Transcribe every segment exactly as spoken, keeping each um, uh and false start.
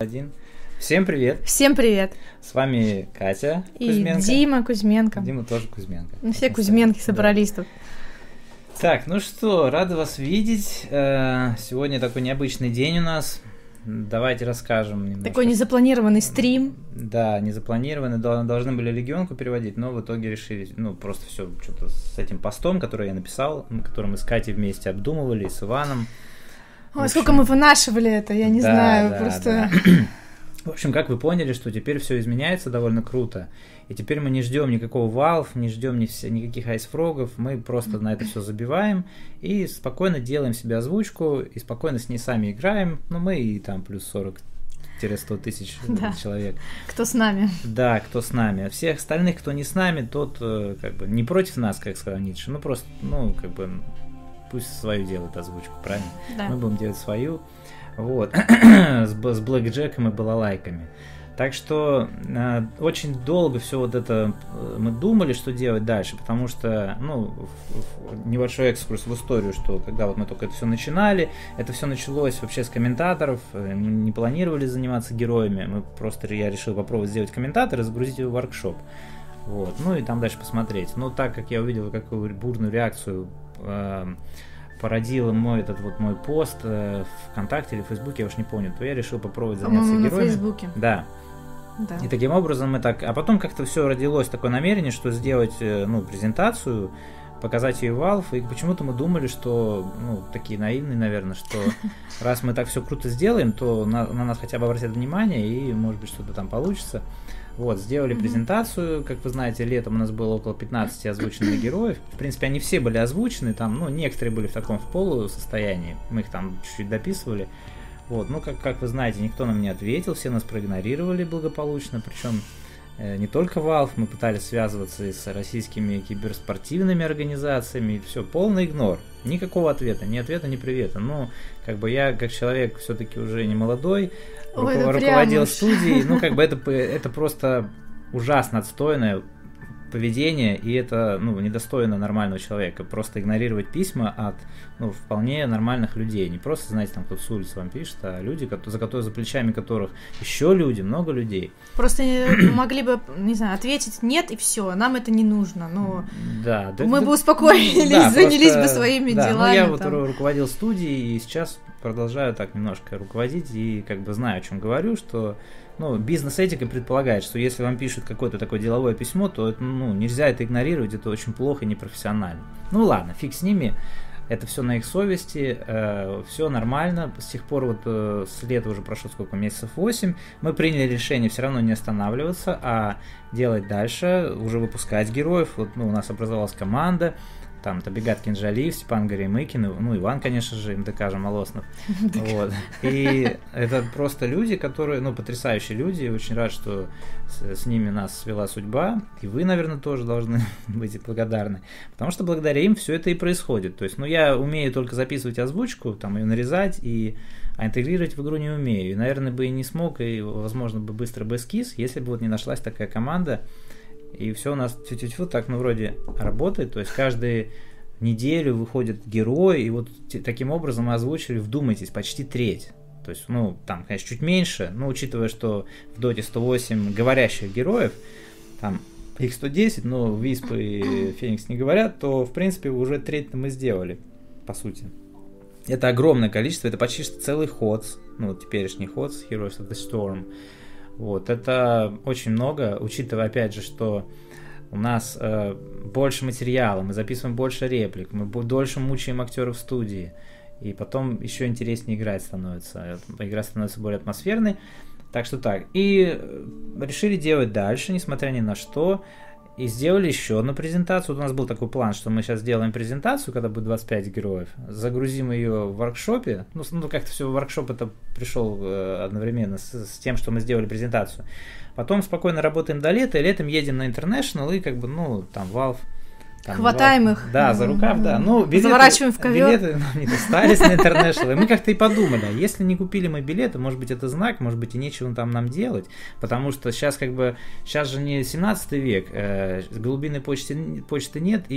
один. Всем привет. Всем привет. С вами Катя и Кузьменко. Дима Кузьменко. Дима тоже Кузьменко. Ну, все Кузьменки собрались тут. Так, ну что, рады вас видеть. Сегодня такой необычный день у нас. Давайте расскажем немножко. Такой незапланированный стрим. Да, незапланированный. Должны были легионку переводить, но в итоге решили, ну, просто все что-то с этим постом, который я написал, который мы с Катей вместе обдумывали, с Иваном. Ой, общем, сколько мы вынашивали это, я не да, знаю, да, просто... Да. В общем, как вы поняли, что теперь все изменяется довольно круто. И теперь мы не ждем никакого Valve, не ждем ни все, никаких айсфрогов, мы просто на это все забиваем и спокойно делаем себе озвучку, и спокойно с ней сами играем. Ну, мы и там плюс сорок-сто тысяч да. человек. Кто с нами. Да, кто с нами. А всех остальных, кто не с нами, тот как бы не против нас, как сказал Ницше, ну просто, ну, как бы пусть свою делают озвучку, правильно? Да. Мы будем делать свою. Вот, с, с блэкджеком и балалайками. Так что э, очень долго все вот это э, мы думали, что делать дальше, потому что, ну, в, в, небольшой экскурс в историю, что когда вот мы только это все начинали, это все началось вообще с комментаторов, э, мы не планировали заниматься героями, мы просто, я решил попробовать сделать комментатор и загрузить его в воркшоп. Вот, ну и там дальше посмотреть. Но так как я увидел какую бурную реакцию э, породил мой этот вот мой пост э, в ВКонтакте или в Фейсбуке, я уж не помню, то я решил попробовать заняться По-моему, героями. на Фейсбуке. Да. Да. И таким образом мы так... А потом как-то все родилось такое намерение, что сделать, ну, презентацию, показать ее Valve, и почему-то мы думали, что, ну, такие наивные, наверное, что раз мы так все круто сделаем, то на, на нас хотя бы обратят внимание, и, может быть, что-то там получится. Вот, сделали mm-hmm. презентацию, как вы знаете, летом у нас было около пятнадцати озвученных героев. В принципе, они все были озвучены, там, ну, некоторые были в таком в полусостоянии, мы их там чуть-чуть дописывали. Вот, ну, как, как вы знаете, никто нам не ответил, все нас проигнорировали благополучно, причем э, не только Valve, мы пытались связываться и с российскими киберспортивными организациями, все, полный игнор, никакого ответа, ни ответа, ни привета. Ну, как бы я, как человек все-таки уже не молодой, Ой, руко- руководил студией, ну, как бы это, это просто ужасно отстойное поведение, и это, ну, недостойно нормального человека. Просто игнорировать письма от, ну, вполне нормальных людей. Не просто, знаете, там кто-то с улицы вам пишет, а люди, за, которые, за плечами которых еще люди, много людей. Просто могли бы, не знаю, ответить нет, и все, нам это не нужно. Но да, да, мы да, бы успокоились, да, занялись просто, бы своими да, делами. Ну, я там. вот руководил студией, и сейчас продолжаю так немножко руководить, и как бы знаю, о чем говорю, что, ну, бизнес-этика предполагает, что если вам пишут какое-то такое деловое письмо, то, ну, нельзя это игнорировать, это очень плохо и непрофессионально. Ну ладно, фиг с ними, это все на их совести, э, все нормально. С тех пор, вот э, с лета уже прошло сколько, месяцев восемь, мы приняли решение все равно не останавливаться, а делать дальше, уже выпускать героев. Вот, ну, у нас образовалась команда. Там Табигат Кинжалиев, Степан Горемыкин, ну, Иван, конечно же, МДК Жамолоснов. Вот. И это просто люди, которые, ну, потрясающие люди. Очень рад, что с, с ними нас свела судьба. И вы, наверное, тоже должны быть благодарны. Потому что благодаря им все это и происходит. То есть, ну, я умею только записывать озвучку, там, ее нарезать, и а интегрировать в игру не умею. И, наверное, бы и не смог, и, возможно, бы быстро бы эскиз, если бы вот не нашлась такая команда. И все у нас тю-тю-тю так, ну, вроде работает, то есть каждую неделю выходит герой, и вот таким образом мы озвучили, вдумайтесь, почти треть. То есть, ну, там, конечно, чуть меньше, но учитывая, что в Доте сто восемь говорящих героев, там их сто десять, но Висп и Феникс не говорят, то, в принципе, уже треть мы сделали, по сути. Это огромное количество, это почти что целый ходс, ну, теперешний ходс, Heroes of the Storm. Вот, это очень много, учитывая, опять же, что у нас э, больше материала, мы записываем больше реплик, мы дольше мучаем актеров в студии, и потом еще интереснее играть становится, игра становится более атмосферной, так что так. И решили делать дальше, несмотря ни на что, и сделали еще одну презентацию. Вот у нас был такой план, что мы сейчас сделаем презентацию, когда будет двадцать пять героев, загрузим ее в воркшопе. Ну, ну как-то все, воркшоп это пришел э, одновременно с, с тем, что мы сделали презентацию. Потом спокойно работаем до лета, и летом едем на International, и как бы, ну, там, Valve... Там, Хватаем Valve, их. Да, за рукав, да. Ну, билеты, заворачиваем в ковер. Билеты нам не достались на International. И мы как-то и подумали, а если не купили мы билеты, может быть, это знак, может быть, и нечего там нам делать, потому что сейчас как бы, сейчас же не семнадцатый век, э, голубиной почты, почты нет, и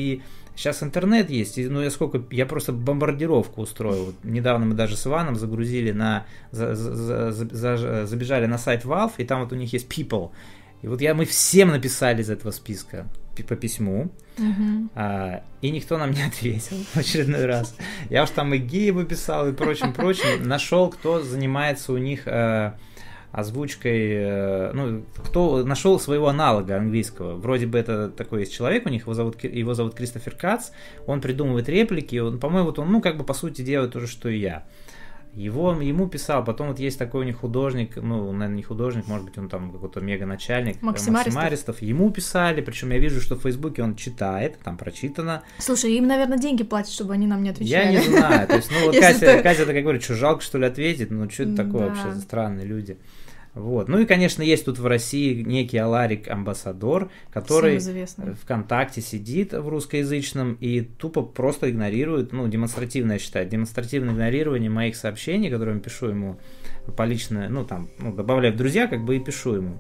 Сейчас интернет есть, и, ну, я сколько, я просто бомбардировку устроил. Вот недавно мы даже с Иваном загрузили на, за, за, за, за, забежали на сайт Valve, и там вот у них есть People. И вот я, мы всем написали из этого списка по письму, uh-huh. а, и никто нам не ответил в очередной раз. Я уж там и Гейбу писал, и прочим-прочим. Нашел, кто занимается у них а, озвучкой, а, ну, кто нашел своего аналога английского. Вроде бы это такой есть человек у них, его зовут, его зовут Кристофер Кац, он придумывает реплики, он, по-моему, вот он, ну, как бы, по сути, делает то же, что и я. Его, ему писал, потом вот есть такой у них художник, ну, наверное, не художник, может быть, он там какой-то мега-начальник, Максим Аристов, ему писали, причем я вижу, что в Фейсбуке он читает, там прочитано. Слушай, им, наверное, деньги платят, чтобы они нам не отвечали. Я не знаю, то есть, ну, вот Катя, Катя такая говорит, что жалко, что ли, ответить, ну, что это такое да. вообще за странные люди. Вот. Ну и, конечно, есть тут в России некий Аларик Амбассадор, который ВКонтакте сидит в русскоязычном и тупо просто игнорирует, ну, демонстративно, я считаю, демонстративное игнорирование моих сообщений, которые я пишу ему по личной, ну, там, ну, добавляю в друзья, как бы и пишу ему.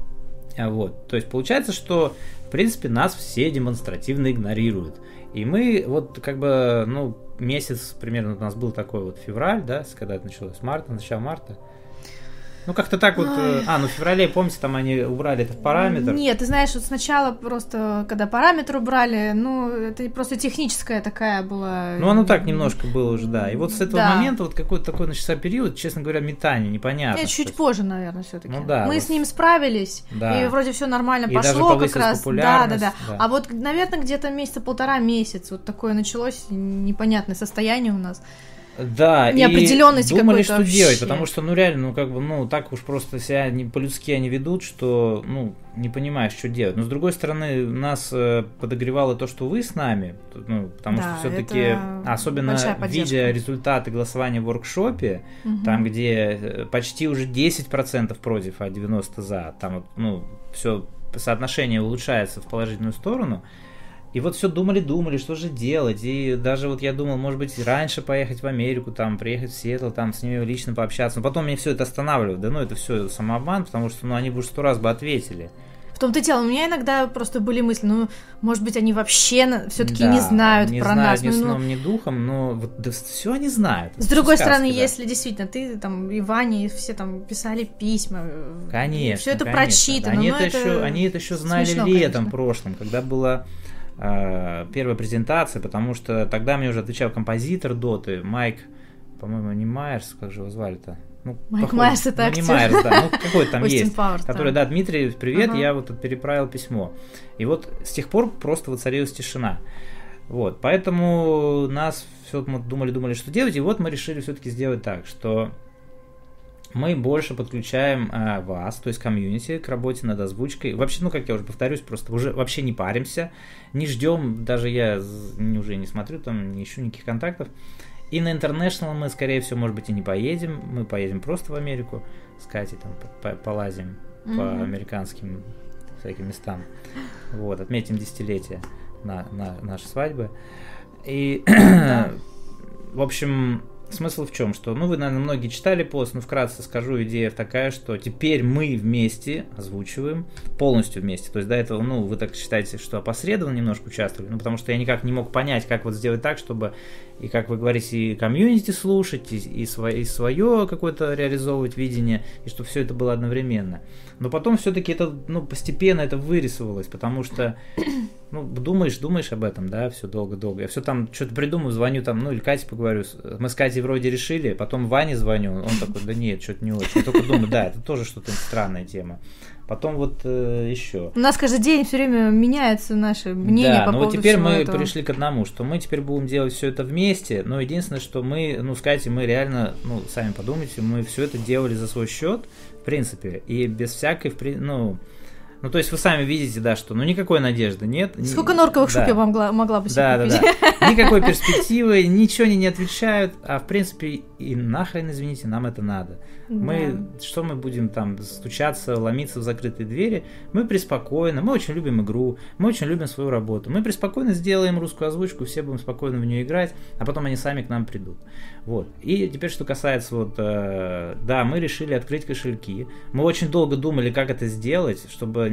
Вот. То есть получается, что, в принципе, нас все демонстративно игнорируют. И мы вот как бы, ну, месяц примерно у нас был такой вот февраль, да, когда это началось, марта, начало марта. Ну, как-то так вот... Ой. А, ну в феврале, помните, там они убрали этот параметр? Нет, ты знаешь, вот сначала просто, когда параметр убрали, ну, это просто техническая такая была... Ну, оно так немножко было уже, да. И вот с этого да. момента вот какой-то такой начался период, честно говоря, метание, непонятно. Нет, чуть позже, наверное, все-таки. Ну, да, Мы вот. с ним справились, да. и вроде все нормально и пошло даже как раз. Популярность, да, да, да, да. А вот, наверное, где-то месяца полтора месяц вот такое началось непонятное состояние у нас. Да, неопределенности и думали, что вообще. делать, потому что, ну, реально, ну, как бы, ну, так уж просто себя не, по-людски они ведут, что, ну, не понимаешь, что делать. Но, с другой стороны, нас э, подогревало то, что вы с нами, ну, потому да, что все-таки, особенно видя результаты голосования в воркшопе, угу. там, где почти уже десять процентов против, а девяносто процентов за, там, ну, все соотношение улучшается в положительную сторону. И вот все думали-думали, что же делать. И даже вот я думал, может быть, раньше поехать в Америку, там, приехать в Сиэтл, там, с ними лично пообщаться. Но потом мне все это останавливает. Да ну, это все самообман, потому что, ну, они бы уже сто раз бы ответили. В том-то и дело, у меня иногда просто были мысли, ну, может быть, они вообще все-таки да, не знают не про знают нас. ни ну, сном, ни духом, но вот, да, все они знают. С другой сказки, стороны, да. если действительно ты, там, и Ваня, и все там писали письма, конечно, все это конечно. прочитано. Они, но это это еще, они это еще знали смешно, летом конечно. прошлым, когда была э, первая презентация, потому что тогда мне уже отвечал композитор Доты, Майк, по-моему, не Майерс, как же его звали-то? Ну, Майк Майерс, это ну, актер. не Майерс, да, ну какой там есть, Пауэр, который, да. да, Дмитрий, привет, ага. я вот переправил письмо. И вот с тех пор просто воцарилась тишина. Вот, поэтому нас все мы думали-думали, что делать, и вот мы решили все-таки сделать так, что мы больше подключаем а, вас, то есть комьюнити, к работе над озвучкой. Вообще, ну, как я уже повторюсь, просто уже вообще не паримся, не ждем, даже я уже не смотрю, там не ищу никаких контактов. И на International мы, скорее всего, может быть, и не поедем. Мы поедем просто в Америку с Катей, там, полазим mm-hmm. по американским всяким местам. Вот, отметим десятилетие на, на нашей свадьбы. И, в общем, смысл в чем? Что, ну, вы, наверное, многие читали пост, но вкратце скажу, идея такая, что теперь мы вместе озвучиваем, полностью вместе. То есть до этого, ну, вы так считаете, что опосредованно немножко участвовали, ну, потому что я никак не мог понять, как вот сделать так, чтобы, и как вы говорите, и комьюнити слушать, и, и, свое, и свое какое-то реализовывать видение, и чтобы все это было одновременно. Но потом все-таки это, ну, постепенно это вырисовывалось, потому что, ну, думаешь, думаешь об этом, да, все долго-долго. Я все там что-то придумаю, звоню там, ну, или Кате поговорю. Мы с Катей вроде решили, потом Ване звоню, он такой, да нет, что-то не очень. Я только думаю, да, это тоже что-то странная тема. Потом вот э, еще. У нас каждый день все время меняется наше мнение да, по поводу поводу вот теперь всего мы этого. пришли к одному, что мы теперь будем делать все это вместе, но единственное, что мы, ну, с Катей мы реально, ну, сами подумайте, мы все это делали за свой счет, в принципе, и без всякой, ну, ну, то есть вы сами видите, да, что, ну, никакой надежды нет. Сколько норковых да. шуб я могла, могла бы себе да, купить? Да, да. Никакой перспективы, ничего они не отвечают, а, в принципе, и нахрен, извините, нам это надо. Да. Мы, что мы будем там стучаться, ломиться в закрытые двери? Мы преспокойно, мы очень любим игру, мы очень любим свою работу. Мы преспокойно сделаем русскую озвучку, все будем спокойно в нее играть, а потом они сами к нам придут. Вот. И теперь, что касается, вот, э, да, мы решили открыть кошельки. Мы очень долго думали, как это сделать, чтобы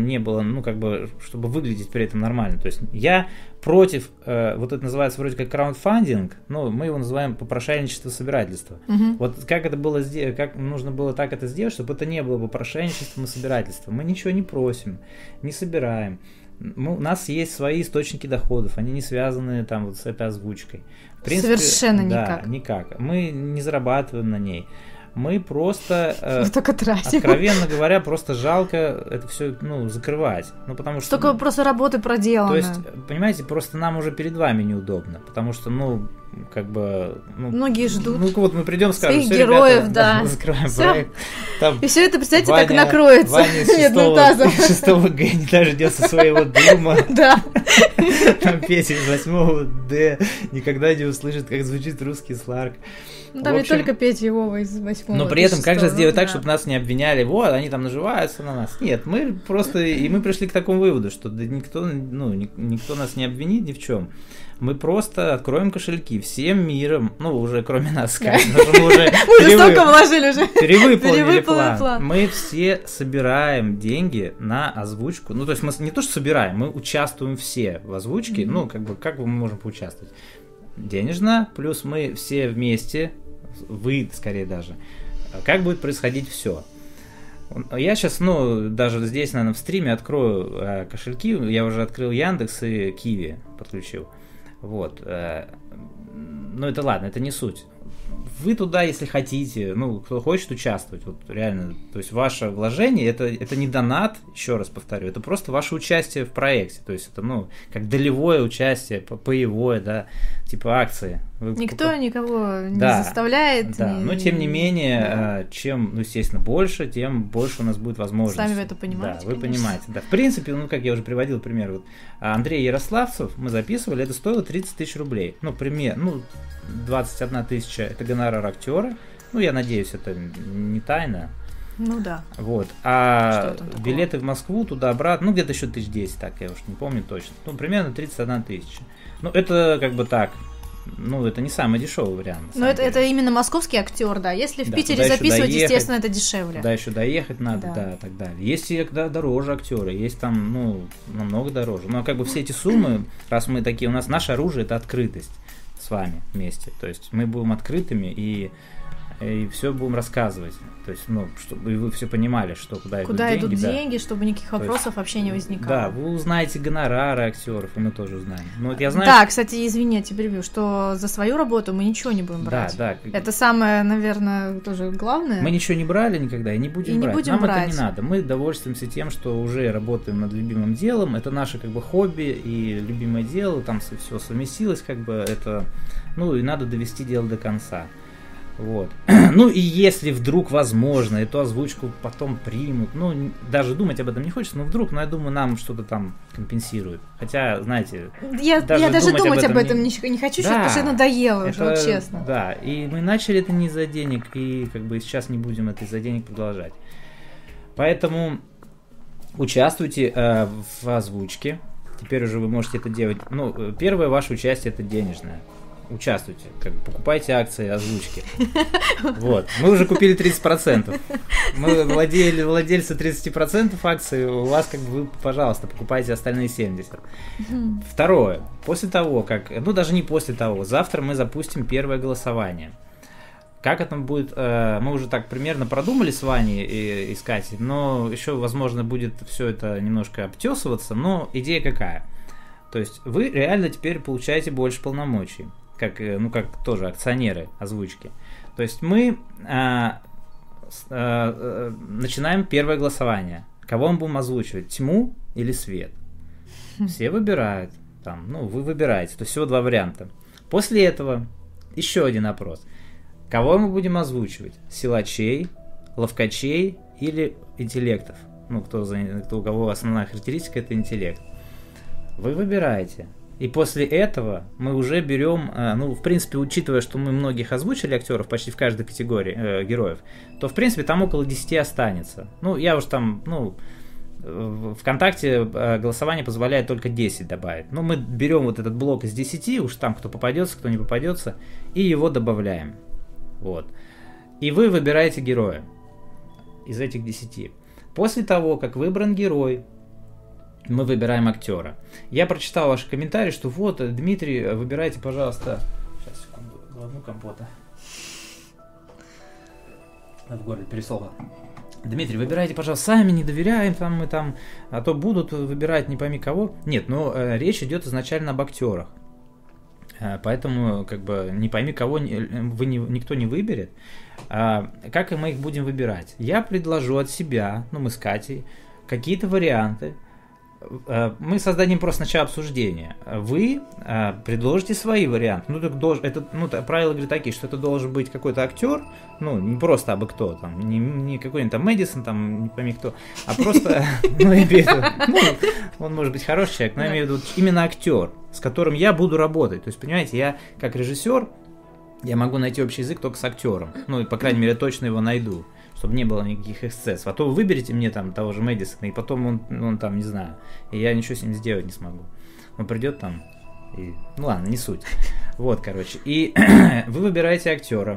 не было, ну, как бы, чтобы выглядеть при этом нормально. То есть я против, э, вот это называется вроде как краундфандинг, но мы его называем попрошайничество собирательства. Мгм. Вот как это было сделать, как нужно было так это сделать, чтобы это не было попрошайничеством и собирательством. Мы ничего не просим, не собираем. Мы, у нас есть свои источники доходов, они не связаны там вот с этой озвучкой. В принципе, Совершенно да, никак. никак. Мы не зарабатываем на ней. Мы просто, э, Мы только тратим. откровенно говоря, просто жалко это все, ну, закрывать. Ну, потому что... Столько просто работы проделано. То есть, понимаете, просто нам уже перед вами неудобно, потому что, ну, как бы... Ну, Многие ждут. Ну, вот мы придем, скажем, своих все, героев, ребята, да. мы закрываем Всё. проект. Там И все это, представьте, Ваня- так накроется Ваня из медным шестого, тазом. шестого Г не дождется своего дыма. Да. Там Петя из восьмого Д никогда не услышит, как звучит русский сларк. Ну, там В не общем, только Петя и Вова из восьмого. но при этом как же шестого, сделать так, да. чтобы нас не обвиняли, вот, они там наживаются на нас. Нет, мы просто, и мы пришли к такому выводу, что да никто, ну, ни- никто нас не обвинит ни в чем. Мы просто откроем кошельки всем миром, ну, уже кроме нас, конечно, потому что мы уже Мы уже перевы- столько вложили уже. перевыполнили Перевыполнили план. план. Мы все собираем деньги на озвучку. Ну, то есть мы не то, что собираем, мы участвуем все в озвучке. Мгм. Ну, как бы, как мы можем поучаствовать? Денежно, плюс мы все вместе, вы скорее даже. Как будет происходить все? Я сейчас, ну, даже здесь, наверное, в стриме открою э, кошельки. Я уже открыл Яндекс и Киви подключил. Вот. э, Ну, это ладно, это не суть. Вы туда, если хотите, ну, кто хочет участвовать, вот реально, то есть ваше вложение, это, это не донат, еще раз повторю, это просто ваше участие в проекте, то есть это, ну, как долевое участие, по- паевое, да, типа акции. Вы Никто покуп- никого не Да, заставляет. Да, не- но тем не менее, Да. э, чем, ну, естественно, больше, тем больше у нас будет возможностей. Сами вы это понимаете, Да, вы конечно. понимаете. Да. В принципе, ну, как я уже приводил пример, вот Андрей Ярославцев, мы записывали, это стоило тридцать тысяч рублей. Ну, пример, ну, двадцать одна тысяча это гонорар актера. Ну, я надеюсь, это не тайна. Ну да. Вот. А Что там такого? билеты в Москву туда-обратно, ну, где-то еще тысяч десять, так, я уж не помню точно. Ну, примерно тридцать одна тысяча. Ну, это как бы так. Ну, это не самый дешевый вариант. на Но самом это, деле. это именно московский актер, да. Если в Да, Питере туда еще записывать, доехать. естественно, это дешевле. Туда еще доехать надо, Да. да, так далее. Есть и да, дороже актеры, есть там, ну, намного дороже. Но как бы все эти суммы, раз мы такие, у нас наше оружие это открытость с вами вместе. То есть мы будем открытыми и, и все будем рассказывать. То есть, ну, чтобы вы все понимали, что куда, Куда идут идут деньги. да. деньги, чтобы никаких То есть, вопросов вообще не возникало. Да, вы узнаете гонорары актеров, и мы тоже узнаем. Ну, вот я знаю, Да, кстати, извини, я тебя перебью, что за свою работу мы ничего не будем да, брать. да. Это самое, наверное, тоже главное. Мы ничего не брали никогда и не будем И не брать. будем Нам брать. это не надо. Мы довольствуемся тем, что уже работаем над любимым делом. Это наше как бы хобби и любимое дело. Там все совместилось, как бы это. Ну и надо довести дело до конца. Вот. Ну и если вдруг возможно эту озвучку потом примут, ну даже думать об этом не хочется, но вдруг, ну я думаю, нам что-то там компенсируют. Хотя, знаете, Я даже я даже думать об думать об этом этом не- не, не хочу Да, сейчас, потому что надоело уже, это- вот честно. Да, и мы начали это не из-за денег, и как бы сейчас не будем это из-за денег продолжать. Поэтому участвуйте э, в озвучке. Теперь уже вы можете это делать. Ну, э, первое ваше участие это денежное. Участвуйте, как бы покупайте акции озвучки. Вот. Мы уже купили тридцать процентов. Мы владели, владельцы тридцать процентов акций, у вас как бы вы, пожалуйста, покупайте остальные семьдесят процентов. Мгм. Второе. После того, как... Ну, даже не после того. Завтра мы запустим первое голосование. Как это будет... э, мы уже так примерно продумали с Ваней и, и с Катей, но еще, возможно, будет все это немножко обтесываться, но идея какая? То есть вы реально теперь получаете больше полномочий, как, э, ну, как тоже акционеры озвучки. То есть мы э, с- э, э, начинаем первое голосование. Кого мы будем озвучивать? Тьму или свет? Все выбирают. Там, ну, вы выбираете. То есть всего два варианта. После этого еще один опрос. Кого мы будем озвучивать? Силачей, ловкачей или интеллектов? Ну, кто, за- кто у кого основная характеристика это интеллект. Вы выбираете. И после этого мы уже берем, э, ну, в принципе, учитывая, что мы многих озвучили актеров почти в каждой категории э, героев, то, в принципе, там около десяти останется. Ну, я уж там, ну, в ВКонтакте э, голосование позволяет только десять добавить. Но мы берем вот этот блок из десяти, уж там кто попадется, кто не попадется, и его добавляем. Вот. И вы выбираете героя из этих десяти. После того, как выбран герой, мы выбираем актера. Я прочитал ваши комментарии, что вот, Дмитрий, выбирайте, пожалуйста... Сейчас, секунду, глотну компота. В горле пересохло. Дмитрий, выбирайте, пожалуйста, сами, не доверяем, там мы там, а то будут выбирать не пойми кого. Нет, но э, речь идет изначально об актерах. Э, поэтому, как бы, не пойми кого вы не, никто не выберет. А, как мы их будем выбирать? Я предложу от себя, ну мы с Катей, какие-то варианты. Мы создадим просто сначала обсуждение. Вы а, предложите свои варианты. Ну, так долж, это, ну, правила говорят такие, что это должен быть какой-то актер, ну, не просто абы кто, там, не, не какой-нибудь там Мэдисон, там, не пойми кто, а просто, ну, он может быть хороший человек, но я имею в виду именно актер, с которым я буду работать. То есть, понимаете, я как режиссер, я могу найти общий язык только с актером. Ну, и, по крайней мере, точно его найду, чтобы не было никаких эксцессов. А то вы выберете мне там того же Мэдисона, и потом он, он там, не знаю, и я ничего с ним сделать не смогу. Он придет там и... Ну ладно, не суть. Вот, короче. И вы выбираете актера.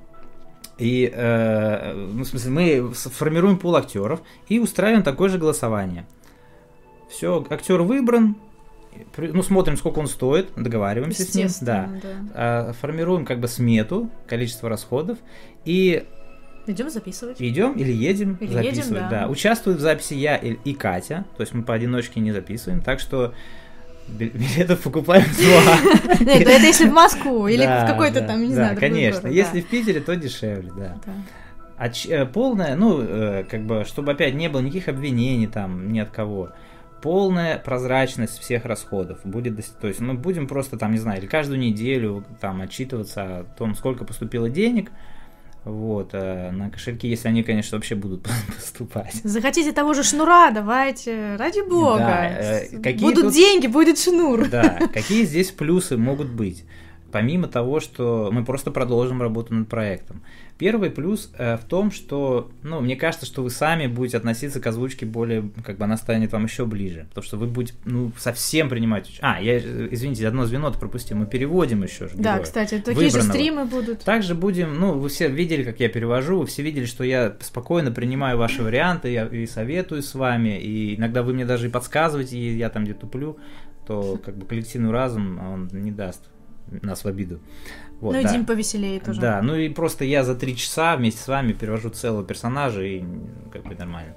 И, э, ну, в смысле, мы формируем пул актеров и устраиваем такое же голосование. Все, актер выбран. Ну, смотрим, сколько он стоит, договариваемся с ним. Да. Да. Формируем как бы смету, количество расходов. И идем записывать. Идем или едем или записывать. Едем, да. Да. Участвуют в записи я и, и Катя. То есть мы поодиночке не записываем. Так что билетов покупаем два. Нет, это если в Москву или в какой-то там, не знаю, другой город. Конечно. Если в Питере, то дешевле, да. А полная, ну, как бы, чтобы опять не было никаких обвинений там ни от кого. Полная прозрачность всех расходов будет, то есть мы будем просто там, не знаю, или каждую неделю там отчитываться о том, сколько поступило денег, вот, на кошельки, если они, конечно, вообще будут поступать. Захотите того же шнура, давайте, ради бога. Да, какие будут тут... деньги, будет шнур. Да, какие здесь плюсы могут быть? Помимо того, что мы просто продолжим работу над проектом. Первый плюс э, в том, что, ну, мне кажется, что вы сами будете относиться к озвучке более, как бы она станет вам еще ближе, потому что вы будете, ну, совсем принимать... А, я, извините, одно звено-то пропустил, мы переводим еще же Да, кстати, такие же стримы будут. Также будем, ну, вы все видели, как я перевожу, вы все видели, что я спокойно принимаю ваши варианты, я и советую с вами, и иногда вы мне даже и подсказываете, и я там где-то туплю, то, как бы, коллективный разум, он не даст нас в обиду. Вот, ну и да. Дим повеселее тоже. Да, ну и просто я за три часа вместе с вами перевожу целого персонажа, и как бы нормально.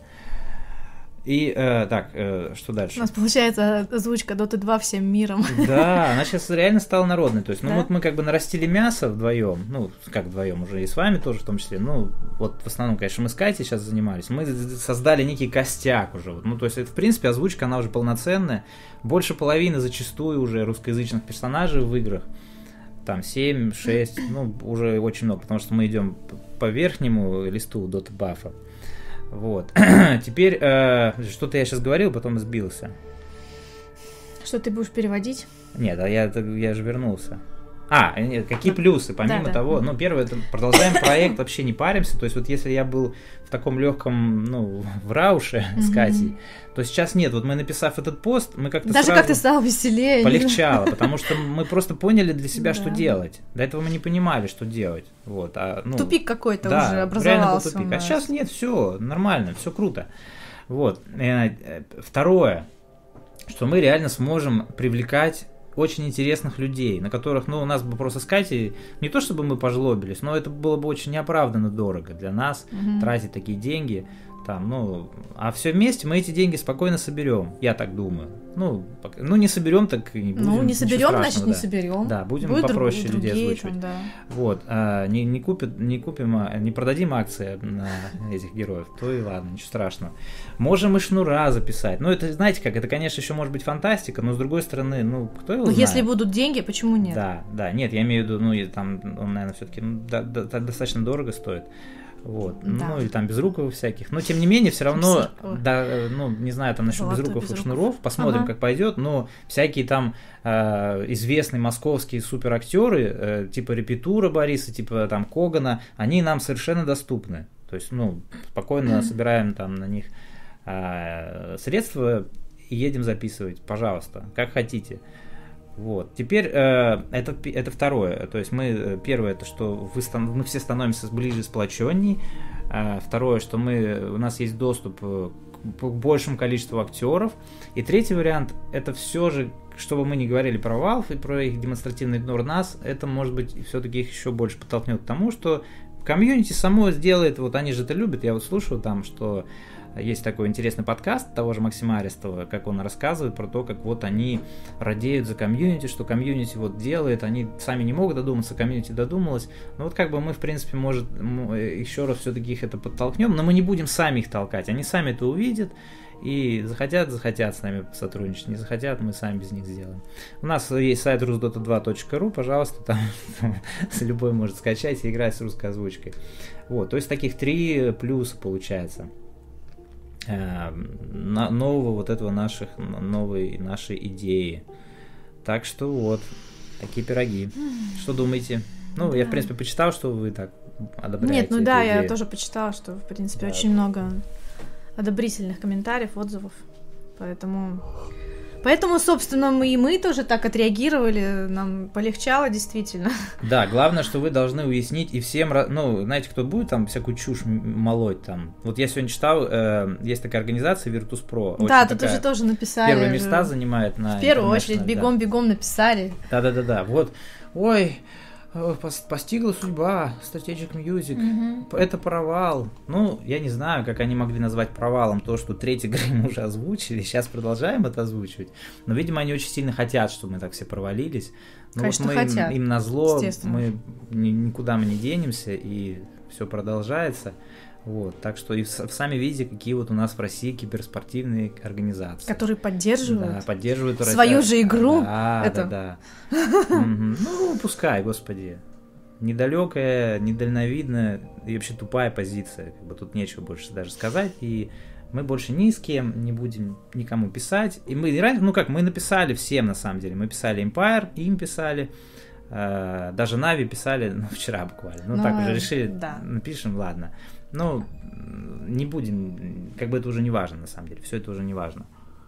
И э, так, э, что дальше? У нас получается озвучка Доты два всем миром. Да, она сейчас реально стала народной. То есть, ну да? вот мы как бы нарастили мясо вдвоем, ну как вдвоем уже и с вами тоже в том числе. Ну вот в основном, конечно, мы с Катей сейчас занимались. Мы создали некий костяк уже. Ну то есть, в принципе, озвучка она уже полноценная. Больше половины зачастую уже русскоязычных персонажей в играх. Там семь, шесть, ну уже очень много, потому что мы идем по верхнему листу Dota бафа. Вот. Теперь, э, что-то я сейчас говорил, потом сбился. Что ты будешь переводить? Нет, а я, я же вернулся. А, нет, какие плюсы, помимо да, того, да. ну, первое, это продолжаем проект, вообще не паримся, то есть вот если я был в таком легком, ну, в рауше с Катей, то сейчас нет, вот мы, написав этот пост, мы как-то даже как-то стало веселее. Полегчало, потому что мы просто поняли для себя, что делать. До этого мы не понимали, что делать. Вот, а, ну, тупик какой-то да, уже образовался. Тупик. А сейчас нет, все нормально, все круто. Вот. Второе, что мы реально сможем привлекать очень интересных людей, на которых, ну, у нас бы просто с Катей, не то чтобы мы пожлобились, но это было бы очень неоправданно дорого для нас, угу. тратить такие деньги, там, ну, а все вместе мы эти деньги спокойно соберем, я так думаю. Ну, пока, ну не соберем, так и не будем. Ну, не соберем, значит, да. не соберем. Да, будем Будет попроще друг, людей другие, озвучивать. там, да. Вот, а, не, не, купит, не купим, не продадим акции на этих героев, то и ладно, ничего страшного. Можем и шнура записать. Ну, это, знаете как, это, конечно, еще может быть фантастика, но с другой стороны, ну, кто его ну, знает. если будут деньги, почему нет? Да, да, нет, я имею в виду, ну, и там, он, наверное, все-таки ну, да, да, достаточно дорого стоит. Вот, да. Ну или там безруковых всяких, но тем не менее все равно, да, ну не знаю там насчет безруковых и шнуров, посмотрим, ага. как пойдет, но всякие там э, известные московские суперактеры, э, типа Репетура Бориса, типа там Когана, они нам совершенно доступны, то есть ну спокойно mm-hmm. собираем там на них э, средства и едем записывать, пожалуйста, как хотите. Вот. Теперь э, это, это второе. То есть мы, первое, это что вы, мы все становимся ближе, сплоченней. А второе, что мы, у нас есть доступ к к большему количеству актеров. И третий вариант, это все же, чтобы мы не говорили про Valve и про их демонстративный игнор нас, это, может быть, все-таки их еще больше подтолкнет к тому, что комьюнити само сделает, вот они же это любят, я вот слушаю там, что есть такой интересный подкаст того же Максима Арестова, как он рассказывает про то, как вот они радеют за комьюнити, что комьюнити вот делает, они сами не могут додуматься, комьюнити додумалось. Ну вот как бы мы, в принципе, может, еще раз все-таки их это подтолкнем, но мы не будем сами их толкать, они сами это увидят, и захотят, захотят с нами сотрудничать, не захотят, мы сами без них сделаем. У нас есть сайт рус дота два точка ру, пожалуйста, там любой может скачать и играть с русской озвучкой. Вот, то есть таких три плюса получается. Нового вот этого наших, новой нашей идеи. Так что вот, такие пироги. Что думаете? Ну, да. Я, в принципе, почитал, что вы так одобряете. Нет, ну да, идею. Я тоже почитала, что, в принципе, да. Очень много одобрительных комментариев, отзывов. Поэтому... Поэтому, собственно, мы и мы тоже так отреагировали, нам полегчало действительно. Да, главное, что вы должны уяснить и всем, ну, знаете, кто будет там всякую чушь молоть там. Вот я сегодня читал, э, есть такая организация Virtus.pro. Да, тут уже тоже написали. Первые места занимает на... В первую очередь, бегом-бегом да. написали. Да-да-да-да, вот, ой... Постигла судьба, Strategic Music, угу. Это провал. Ну, я не знаю, как они могли назвать провалом то, что третий игры мы уже озвучили, сейчас продолжаем это озвучивать. Но, видимо, они очень сильно хотят, чтобы мы так все провалились. Ну, конечно, вот мы хотят. Им, им назло, мы никуда мы не денемся, и все продолжается. Вот, так что и сами видите, какие вот у нас в России киберспортивные организации. Которые поддерживают, да, поддерживают свою же игру. Да, это... да, да. Ну, пускай, господи. Недалекая, недальновидная и вообще тупая позиция. Как бы тут нечего больше даже сказать. И мы больше ни с кем не будем никому писать. И мы, ну как, мы написали всем на самом деле. Мы писали Empire, им писали. Даже Нави писали, ну, вчера буквально. Ну, так уже решили, напишем, ладно. Ну, не будем, как бы это уже не важно, на самом деле, все это уже не важно.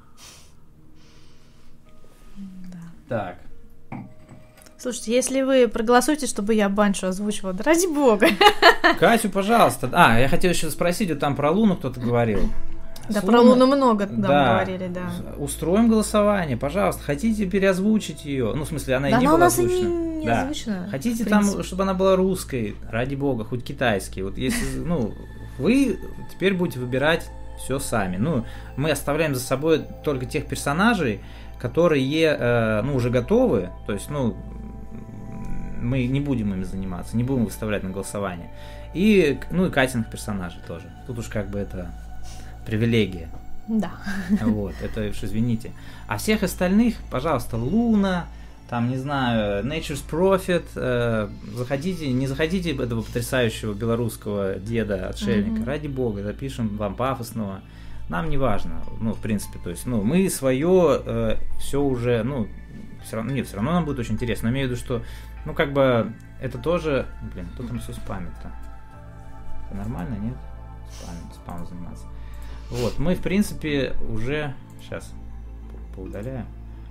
Да. Так. Слушайте, если вы проголосуете, чтобы я Баншу озвучивала, да ради бога. Катю, пожалуйста. А, я хотел еще спросить, вот там про Луну кто-то говорил. Да, С про Луну много там да, говорили, да. Устроим голосование, пожалуйста. Хотите переозвучить ее? Ну, в смысле, она да и не она была у нас озвучена. И не, не да. озвучена. Хотите там, чтобы она была русской, ради бога, хоть китайской. Вот если, ну, вы теперь будете выбирать все сами. Ну, мы оставляем за собой только тех персонажей, которые, э, ну, уже готовы. То есть, ну, мы не будем ими заниматься, не будем выставлять на голосование. И, ну, и Катиных персонажей тоже. Тут уж как бы это... привилегия. Да. Вот, это уж извините. А всех остальных, пожалуйста, Луна, там, не знаю, Nature's Prophet, э, заходите, не заходите этого потрясающего белорусского деда-отшельника, mm-hmm. ради бога, запишем вам пафосного. Нам не важно, ну, в принципе, то есть, ну, мы свое э, все уже, ну, все равно, нет, все равно нам будет очень интересно, но имею в виду, что, ну, как бы, это тоже, блин, кто там все спамит-то? Это нормально, нет? Спамит, спамом заниматься. Вот, мы, в принципе, уже... Сейчас, поудаляем.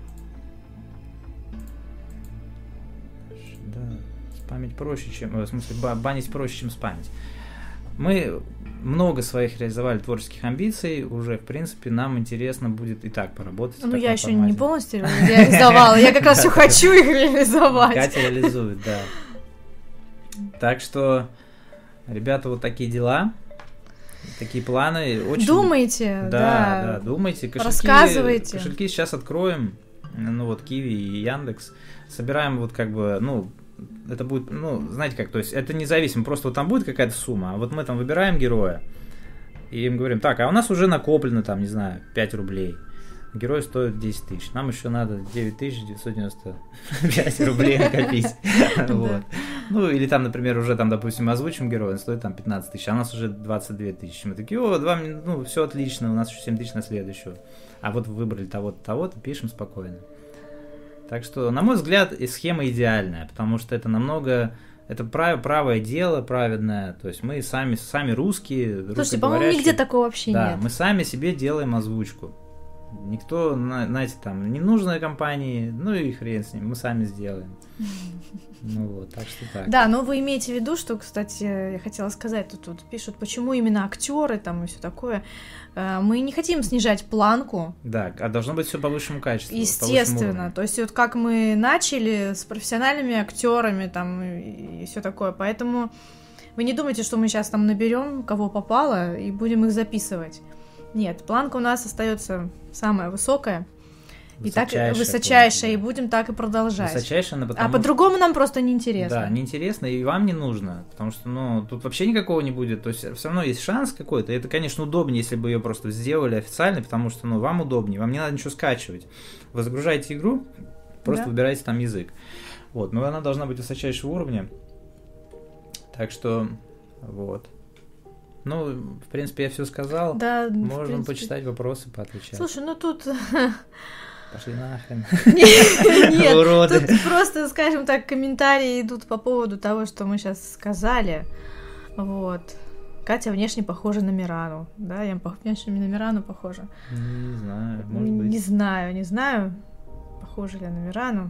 Да, спамить проще, чем... В смысле, банить проще, чем спамить. Мы много своих реализовали творческих амбиций. Уже, в принципе, нам интересно будет и так поработать. Ну, я еще формате. Не полностью реализовала. Я как раз все хочу их реализовать. Катя реализует, да. Так что, ребята, вот такие дела. Такие планы. Очень... Думайте, да. Да, да, думайте. Кошельки, рассказывайте. Кошельки сейчас откроем. Ну вот Киви и Яндекс. Собираем вот как бы, ну, это будет, ну, знаете как, то есть это независимо, просто вот там будет какая-то сумма, а вот мы там выбираем героя, и им говорим, так, а у нас уже накоплено там, не знаю, пять рублей. Герой стоит десять тысяч. Нам еще надо девять тысяч девятьсот девяносто пять рублей накопить. Вот. Ну, или там, например, уже там, допустим, озвучим героя, он стоит там пятнадцать тысяч, а у нас уже двадцать две тысячи. Мы такие, о, два, ну, все отлично, у нас еще семь тысяч на следующего. А вот выбрали того-то, того-то, пишем спокойно. Так что, на мой взгляд, схема идеальная, потому что это намного... Это прав, правое дело, праведное. То есть мы сами, сами русские, Слушайте, по-моему, нигде такого вообще да, нет. Мы сами себе делаем озвучку. Никто, знаете, там, ненужные компании, ну и хрен с ним, мы сами сделаем. Ну вот, так что так. Да, но вы имеете в виду, что, кстати, я хотела сказать, тут, тут пишут, почему именно актеры там и все такое. Мы не хотим снижать планку. Да, а должно быть все по высшему качеству. Естественно. То есть вот как мы начали с профессиональными актерами там и, и все такое, поэтому вы не думайте, что мы сейчас там наберем кого попало и будем их записывать. Нет, планка у нас остается самая высокая. И так высочайшая, и будем так и продолжать. Высочайшая, но потому... А по-другому нам просто неинтересно. Да, неинтересно, и вам не нужно, потому что, ну, тут вообще никакого не будет, то есть все равно есть шанс какой-то, и это, конечно, удобнее, если бы ее просто сделали официально, потому что, ну, вам удобнее, вам не надо ничего скачивать. Вы загружаете игру, просто да. выбираете там язык. Вот, но она должна быть высочайшего уровня, так что, вот. Ну, в принципе, я все сказал, да, можем почитать вопросы, поотвечать. Слушай, ну тут... Пошли нахрен. Нет, уроды. Тут просто, скажем так, комментарии идут по поводу того, что мы сейчас сказали. Вот. Катя внешне похожа на Мирану. Да, я внешне на Мирану похожа. Не знаю, может быть. Не знаю, не знаю, похожа ли на Мирану.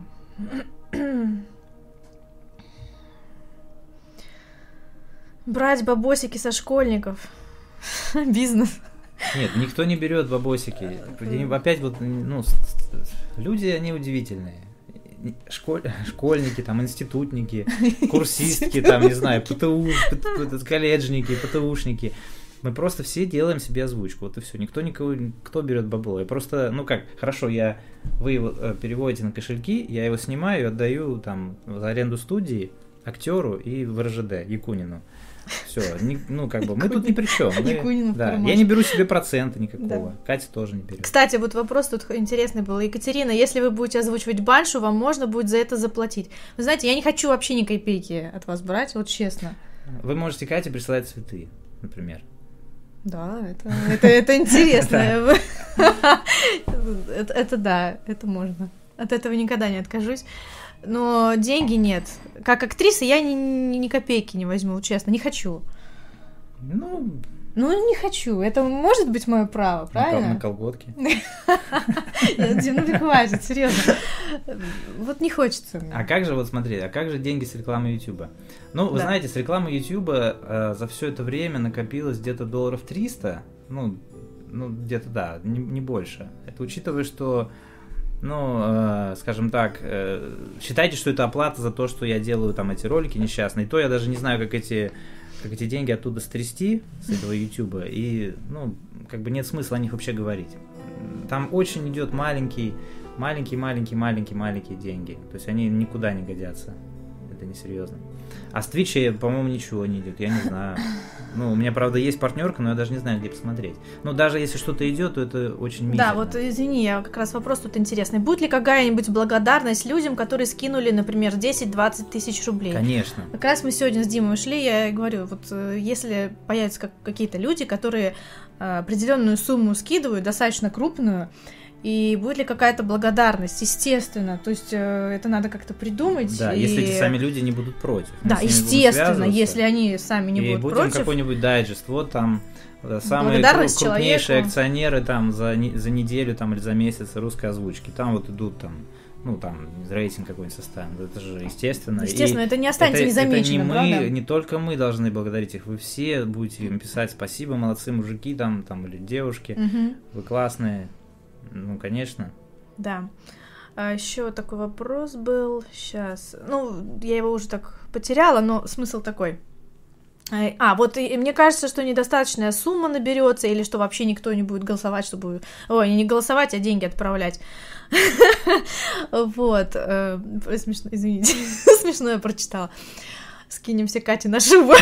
Брать бабосики со школьников. Бизнес. Нет, никто не берет бабосики. Опять вот, ну, люди, они удивительные. Школь... Школьники, там, институтники, курсистки, там, не знаю, ПТУ, колледжники, ПТУшники. Мы просто все делаем себе озвучку, вот и все. Никто никого, кто берет бабло. Я просто, ну как, хорошо, я, вы его переводите на кошельки, я его снимаю и отдаю там за аренду студии актеру и в эр жэ дэ Якунину. Все, ну как бы мы тут ни при чем. Мы, да, я не беру себе процента никакого. Да. Катя тоже не берет. Кстати, вот вопрос тут интересный был. Екатерина, если вы будете озвучивать баншу, вам можно будет за это заплатить. Вы знаете, я не хочу вообще ни копейки от вас брать, вот честно. Вы можете Кате присылать цветы, например. Да, это, это, это интересно. Это да, это можно. От этого никогда не откажусь. Но деньги нет. Как актриса я ни, ни, ни копейки не возьму, честно, не хочу. Ну, ну не хочу. Это может быть мое право, правильно? На колготки. Ну, хватит, серьезно. Вот не хочется. А как же, вот смотри, а как же деньги с рекламы Ютуба? Ну, вы знаете, с рекламы Ютуба за все это время накопилось где-то долларов триста. Ну, ну где-то, да, не больше. Это учитывая, что... Ну, э, скажем так, э, считайте, что это оплата за то, что я делаю там эти ролики несчастные. То я даже не знаю, как эти, как эти деньги оттуда стрясти, с этого Ютуба. И, ну, как бы нет смысла о них вообще говорить. Там очень идет маленький, маленький, маленький, маленький, маленькие деньги. То есть они никуда не годятся. Это несерьезно. А с Твича, по-моему, ничего не идет, я не знаю. Ну, у меня, правда, есть партнерка, но я даже не знаю, где посмотреть. Но даже если что-то идет, то это очень мизерно. Да, вот извини, я как раз вопрос тут интересный. Будет ли какая-нибудь благодарность людям, которые скинули, например, десять-двадцать тысяч рублей? Конечно. Как раз мы сегодня с Димой шли, я говорю, вот если появятся как- какие-то люди, которые э, определенную сумму скидывают, достаточно крупную, и будет ли какая-то благодарность, естественно, то есть э, это надо как-то придумать. Да, и... если эти сами люди не будут против. Да, естественно, если они сами не и будут будем против. какой-нибудь дайджест, вот там самые кру- крупнейшие человеку. Акционеры там за, не, за неделю там, или за месяц русской озвучки, там вот идут там, ну там рейтинг какой-нибудь составим, это же естественно. Естественно, и это не останется это, незамеченным, это не правда? мы, не только мы должны благодарить их, вы все будете им писать спасибо, молодцы мужики там, там или девушки, угу. Вы классные. Ну, конечно. Да. А еще такой вопрос был сейчас. Ну, я его уже так потеряла, но смысл такой. А, вот и, и мне кажется, что недостаточная сумма наберется, или что вообще никто не будет голосовать, чтобы... Ой, не голосовать, а деньги отправлять. Вот. Смешно, извините. Смешно я прочитала. Скинем все Кате на шубу.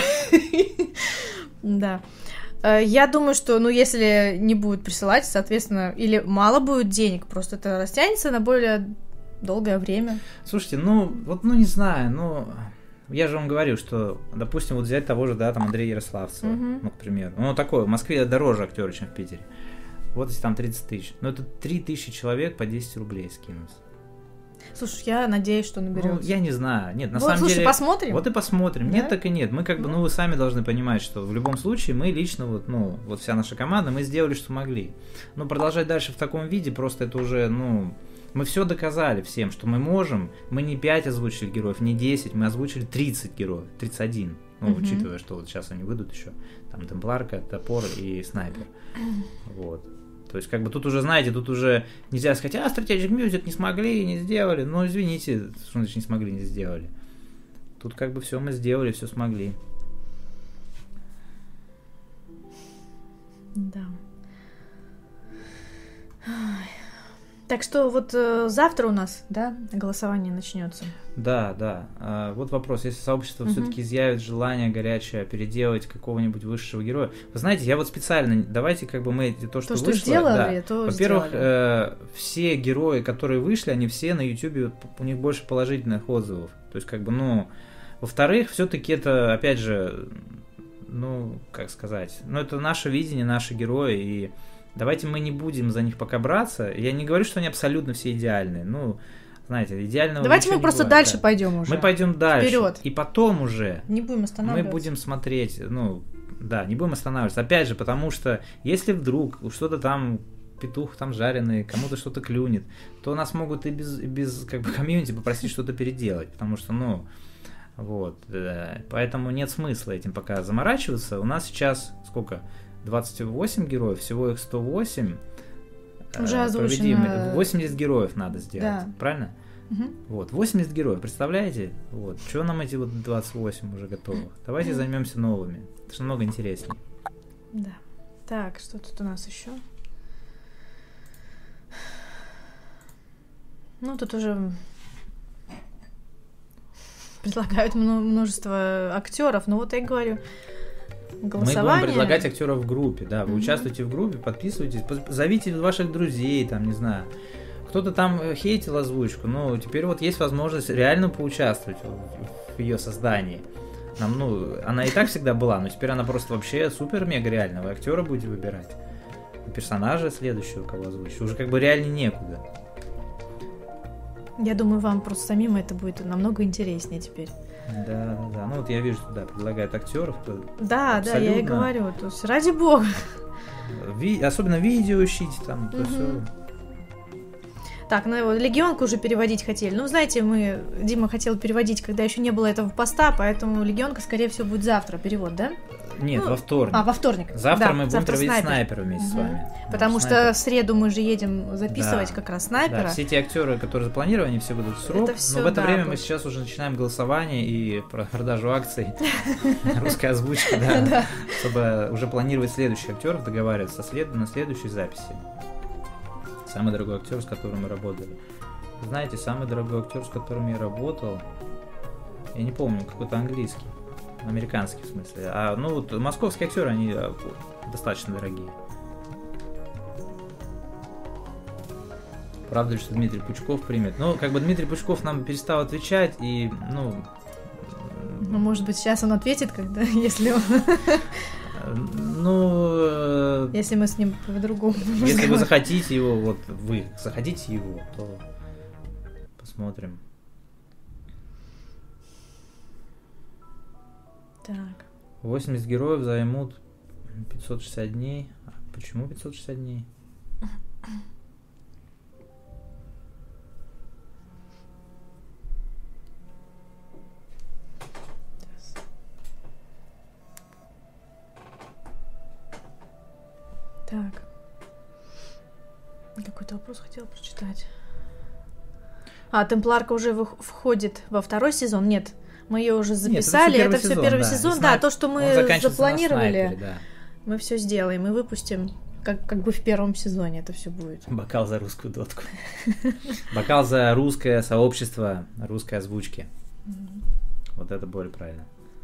Да. Я думаю, что, ну, если не будут присылать, соответственно, или мало будет денег, просто это растянется на более долгое время. Слушайте, ну, вот, ну, не знаю, ну, я же вам говорю, что, допустим, вот взять того же, да, там, Андрея Ярославцева, uh-huh. ну, к примеру, ну, такой, в Москве дороже актер, чем в Питере, вот если там тридцать тысяч, ну, это три тысячи человек по десять рублей скинуть. Слушай, я надеюсь, что наберется. Ну, я не знаю. Нет, на вот, самом слушай, деле... посмотрим. Вот и посмотрим. Да? Нет, так и нет. Мы как бы, ну, вы сами должны понимать, что в любом случае мы лично, вот, ну, вот вся наша команда, мы сделали, что могли. Но продолжать дальше в таком виде, просто это уже, ну... Мы все доказали всем, что мы можем. Мы не пять озвучили героев, не десять, мы озвучили тридцать героев, тридцать один. Ну, uh-huh. учитывая, что вот сейчас они выйдут еще. Там Темпларка, Топор и Снайпер. Вот. То есть, как бы тут уже, знаете, тут уже нельзя сказать, а, Strategic Music не смогли, не сделали. Ну, извините, что значит не смогли, не сделали. Тут как бы все мы сделали, все смогли. Да. Так что вот э, завтра у нас, да, голосование начнется. Да, да. А, вот вопрос, если сообщество uh-huh. все-таки изъявит желание горячее переделать какого-нибудь высшего героя. Вы знаете, я вот специально, давайте как бы мы то, что, то, что вышло... сделали, да. то Во-первых, сделали. Э, все герои, которые вышли, они все на YouTube, у них больше положительных отзывов. То есть, как бы, ну... Во-вторых, все-таки это, опять же, ну, как сказать, ну, это наше видение, наши герои, и... Давайте мы не будем за них пока браться. Я не говорю, что они абсолютно все идеальные. Ну, знаете, идеального Давайте мы просто бывает, дальше да. пойдем уже. Мы пойдем дальше. Вперед. И потом уже не будем останавливаться. мы будем смотреть, ну, да, не будем останавливаться. Опять же, потому что если вдруг что-то там, петух там жареный, кому-то что-то клюнет, то нас могут и без, и без как бы, комьюнити попросить что-то переделать. Потому что, ну, вот. Да. Поэтому нет смысла этим пока заморачиваться. У нас сейчас сколько? двадцать восемь героев, всего их сто восемь. Уже озвучено... восемьдесят героев надо сделать, да. Правильно? Угу. Вот, восемьдесят героев, представляете? Вот, что нам эти вот двадцать восемь уже готовы? Давайте займемся новыми, это же намного интереснее. Да. Так, что тут у нас еще? Ну, тут уже предлагают множество актеров, но вот я говорю... Голосование. Мы будем предлагать актеров в группе, да, вы mm-hmm. участвуйте в группе, подписывайтесь, зовите ваших друзей, там, не знаю, кто-то там хейтил озвучку, но теперь вот есть возможность реально поучаствовать в, в ее создании. Нам, ну, она и так всегда была, но теперь она просто вообще супер-мега реальная, вы актера будете выбирать, персонажа следующего, кого озвучить, уже как бы реально некуда. Я думаю, вам просто самим это будет намного интереснее теперь. Да, да, да. Ну вот я вижу, что да, предлагают актеров. Да, абсолютно... да, я и говорю. То есть, ради бога. Ви... Особенно видео ищите там, то угу. все. Так, ну Легионку уже переводить хотели. Ну, знаете, мы, Дима хотел переводить, когда еще не было этого поста, поэтому Легионка, скорее всего, будет завтра перевод, да? Нет, ну, во вторник. А, во вторник. Завтра да, мы будем завтра переводить снайпер. снайпера вместе угу. с вами. Потому ну, что снайпер. в среду мы же едем записывать да. как раз снайпера. Да, все те актеры, которые запланированы, они все будут в срок. Всё, но в это да, время точно. мы сейчас уже начинаем голосование и продажу акций, русской озвучки, да, чтобы уже планировать следующих актеров, договариваться на следующей записи. Самый дорогой актер, с которым мы работали. Знаете, самый дорогой актер, с которым я работал, я не помню, какой-то английский, американский в смысле. А ну вот московские актеры, они достаточно дорогие. Правда ли, что Дмитрий Пучков примет? Ну, как бы Дмитрий Пучков нам перестал отвечать, и, ну... Ну, может быть, сейчас он ответит, когда, если он... Ну... Если мы с ним по-другому... Если вы захотите его, вот вы захотите его, то посмотрим. Так. восемьдесят героев займут пятьсот шестьдесят дней. А почему пятьсот шестьдесят дней? Так. Какой-то вопрос хотела прочитать. А, Темпларка уже в- входит во второй сезон? Нет, мы ее уже записали. Нет, это все первый, это сезон, все первый да. сезон. Снайп... Да, то, что мы запланировали, снайпере, да. мы все сделаем и выпустим. Как, как бы в первом сезоне это все будет. Бокал за русскую дотку. Бокал за русское сообщество русской озвучки. Вот это более правильно.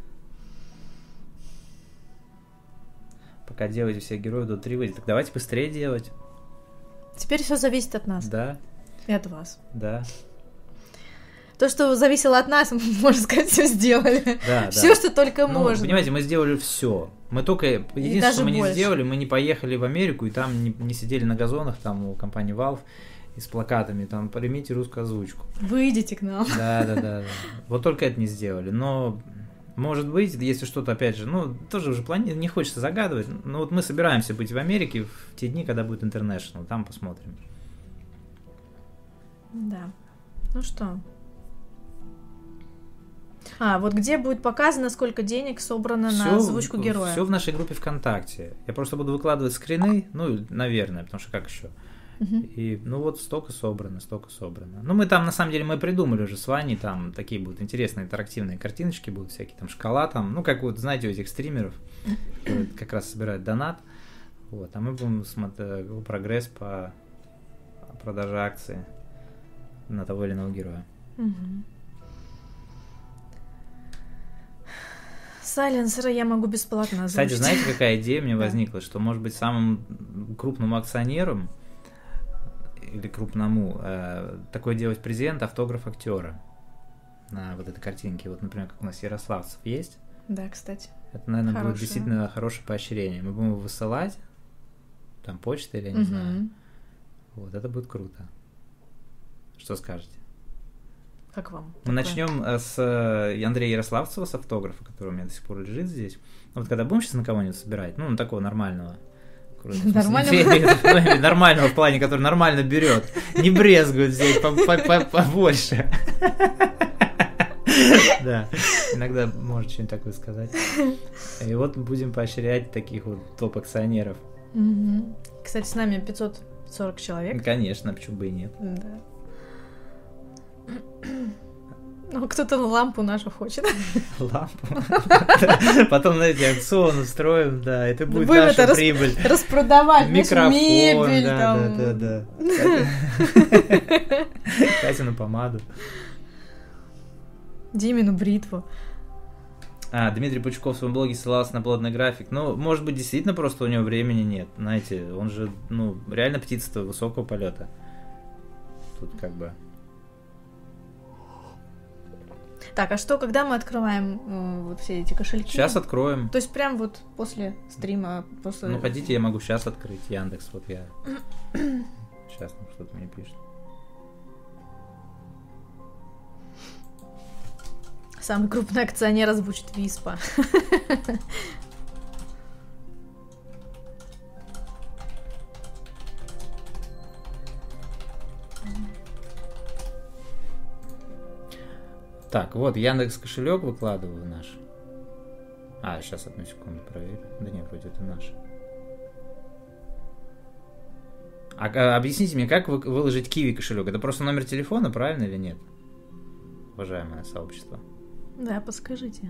Пока делаете всех героев до три выйдет. Так давайте быстрее делать. Теперь все зависит от нас. Да. И от вас. Да. То, что зависело от нас, мы, можно сказать, все сделали. Да, все, да. что только ну, можно. Понимаете, мы сделали все. Мы только единственное, что мы больше. не сделали, мы не поехали в Америку и там не, не сидели на газонах там у компании Valve и с плакатами, там, примите русскую озвучку. Выйдите к нам. Да, да, да, да. Вот только это не сделали. Но, может быть, если что-то, опять же, ну, тоже уже плани... не хочется загадывать. Но вот мы собираемся быть в Америке в те дни, когда будет International. Там посмотрим. Да. Ну что? А, вот где будет показано, сколько денег собрано всё, на озвучку героя. Все в нашей группе ВКонтакте. Я просто буду выкладывать скрины, ну, наверное, потому что как еще. Uh-huh. И, ну, вот столько собрано, столько собрано. Ну, мы там, на самом деле, мы придумали уже с Ваней, там такие будут интересные интерактивные картиночки, будут всякие, там, шкала, там, ну, как вот, знаете, у этих стримеров, которые как раз собирают донат. Вот, а мы будем смотреть прогресс по продаже акций на того или иного героя. Uh-huh. Сайленсера я могу бесплатно озвучить. Кстати, знаете, какая идея мне возникла, что, может быть, самым крупным акционером или крупному э, такой делать презент, автограф актера на вот этой картинке. Вот, например, как у нас Ярославцев есть. Да, кстати. Это, наверное, Хорошее. будет действительно хорошее поощрение. Мы будем его высылать, там, почтой или я не угу. знаю. Вот, это будет круто. Что скажете? Как вам? Мы такое? Начнем с Андрея Ярославцева, с автографа, который у меня до сих пор лежит здесь. Вот когда будем сейчас на кого-нибудь собирать, ну, на такого нормального. Нормального? Нормального в плане, который нормально берет. Не брезгует здесь побольше. Да, иногда может что-нибудь такое сказать. И вот будем поощрять таких вот топ-акционеров. Кстати, с нами пятьсот сорок человек. Конечно, почему бы и нет. Да. Ну, кто-то лампу нашу хочет. Лампу? Потом, знаете, акцион устроим, да, это будет будем наша это прибыль. Рас- распродавать микрофон, мебель, да, там. да, да, да. Катину помаду. Димину бритву. А, Дмитрий Пучков в своем блоге ссылался на плотный график. Ну, может быть, действительно просто у него времени нет. Знаете, он же, ну, реально птица-то высокого полета. Тут как бы... Так, а что, когда мы открываем э, вот все эти кошельки? Сейчас откроем. То есть прям вот после стрима, после... Ну, хотите, я могу сейчас открыть Яндекс, вот я... Сейчас ну, что-то мне пишет. Самый крупный акционер озвучит Виспа. Так, вот, Яндекс кошелек выкладываю наш. А, сейчас одну секунду проверю. Да нет, вроде это наш. А, а объясните мне, как вы, выложить Киви кошелек? Это просто номер телефона, правильно или нет? Уважаемое сообщество. Да, подскажите.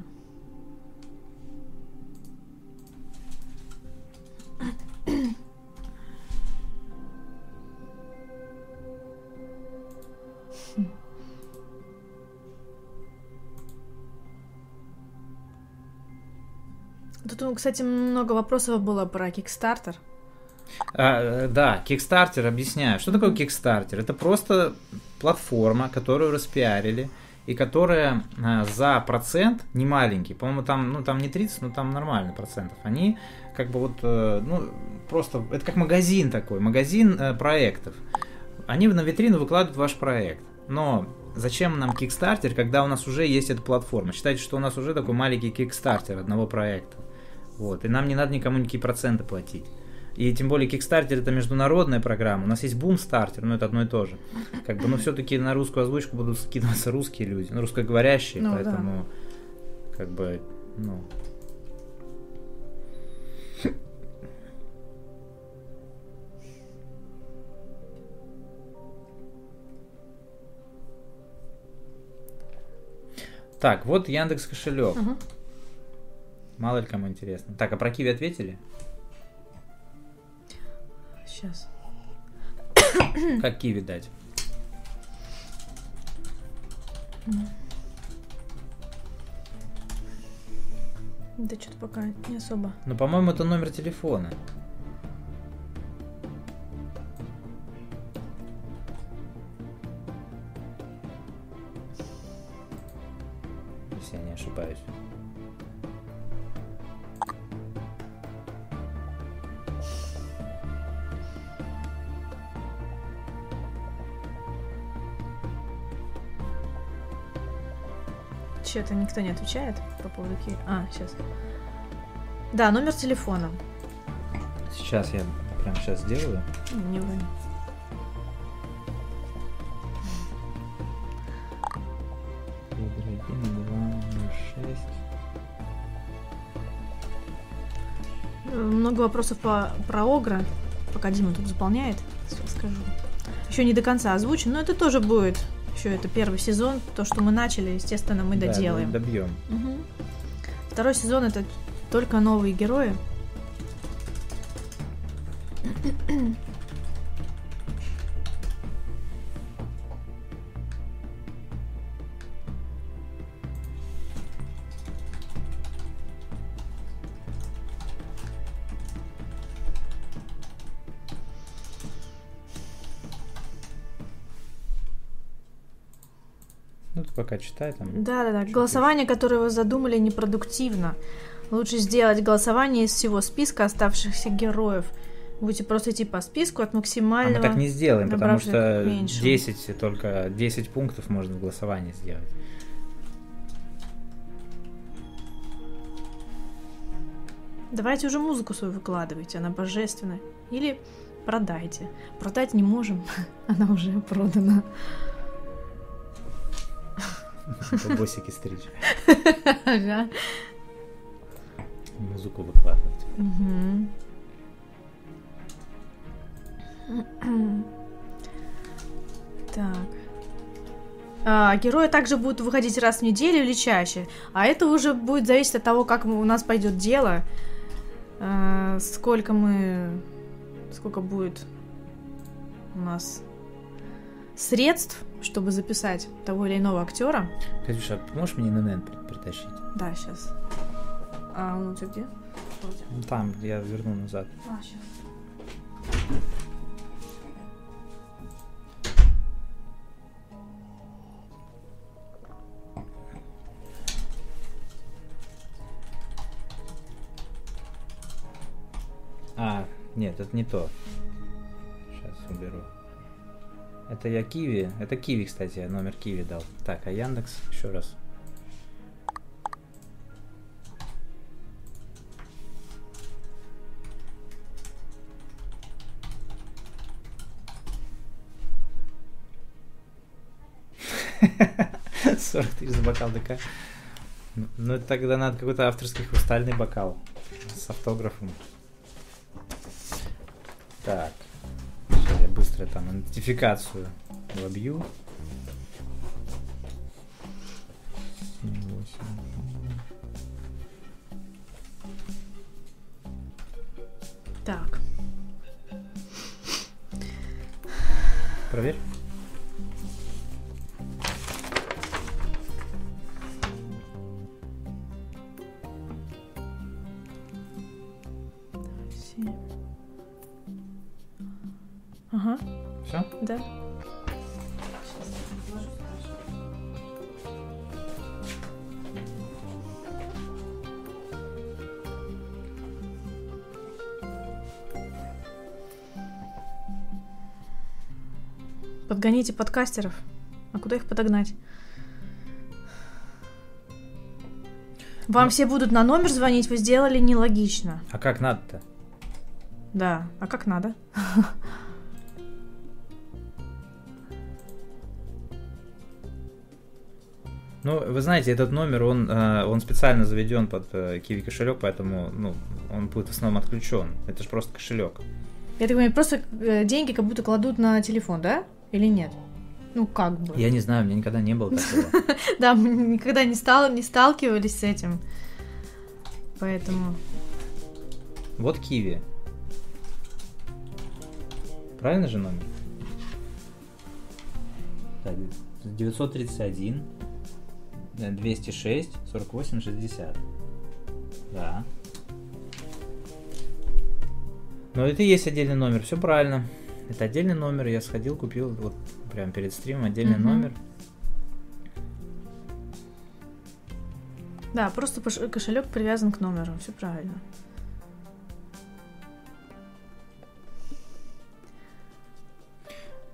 Тут, кстати, много вопросов было про Kickstarter. А, да, Kickstarter, объясняю. Что такое Kickstarter? Это просто платформа, которую распиарили, и которая а, за процент, не маленький, по-моему, там, ну, там не тридцать, но там нормально процентов, они как бы вот, э, ну, просто, это как магазин такой, магазин э, проектов. Они на витрину выкладывают ваш проект. Но зачем нам Kickstarter, когда у нас уже есть эта платформа? Считайте, что у нас уже такой маленький Kickstarter одного проекта. Вот, и нам не надо никому никакие проценты платить. И тем более Kickstarter это международная программа. У нас есть Boomstarter, но это одно и то же. Как бы, но все-таки на русскую озвучку будут скидываться русские люди, ну, русскоговорящие, ну, поэтому да. Как бы, ну. Так, вот Яндекс кошелек. Угу. Мало ли кому интересно. Так, а про Киви ответили? Сейчас. Как Киви дать? Да что-то пока не особо. Ну, по-моему, это номер телефона. Если я не ошибаюсь. Что-то никто не отвечает по поводу Киви. А, сейчас. Да, номер телефона. Сейчас я прям сейчас сделаю. Не вы. один, два, шесть. Много вопросов по, про Огра. Пока Дима тут заполняет, сейчас скажу. Еще не до конца озвучен, но это тоже будет. Еще это первый сезон. То, что мы начали, естественно, мы Да, доделаем. добьем. Угу. Второй сезон это только новые герои. Ну, ты пока читай там. Да-да-да. Голосование, которое вы задумали, непродуктивно. Лучше сделать голосование из всего списка оставшихся героев. Будете просто идти по списку от максимального. А мы так не сделаем, потому что меньшего. десять, только десять пунктов можно в голосовании сделать. Давайте уже музыку свою выкладывайте, она божественная. Или продайте. Продать не можем, она уже продана. Босики стричь. Ага. Музыку выкладывать. Угу. Так. А, герои также будут выходить раз в неделю или чаще. А это уже будет зависеть от того, как у нас пойдет дело. А, сколько мы... Сколько будет у нас средств, чтобы записать того или иного актера. Катюша, можешь мне эн эн эн притащить? Да, сейчас. А он у тебя где? Ну, там, я верну назад. А, сейчас. А, нет, это не то. Сейчас уберу. Это я Киви. Это Киви, кстати, я номер Киви дал. Так, а Яндекс еще раз. сорок тысяч за бокал ДК. Ну, это тогда надо какой-то авторский хрустальный бокал с автографом. Так. Сейчас я быстро там идентификацию вобью. Так. Проверь. Ага. Все? Да. Подгоните подкастеров. А куда их подогнать? Вам Ну. все будут на номер звонить, вы сделали нелогично. А как надо-то? Да, а как надо? Ну, вы знаете, этот номер, он, э, он специально заведен под э, Kiwi кошелек, поэтому ну, он будет в основном отключен. Это же просто кошелек. Я так понимаю, просто э, деньги как будто кладут на телефон, да? Или нет? Ну, как бы. Я не знаю, у меня никогда не было такого. Да, мы никогда не, стал, не сталкивались с этим. Поэтому... Вот Kiwi. Правильно же номер? Так, девятьсот тридцать один, двести шесть, сорок восемь, шестьдесят. Да. Но это и есть отдельный номер, все правильно. Это отдельный номер, я сходил, купил вот прямо перед стримом отдельный Мгм. номер. Да, просто пош- кошелек привязан к номеру, все правильно.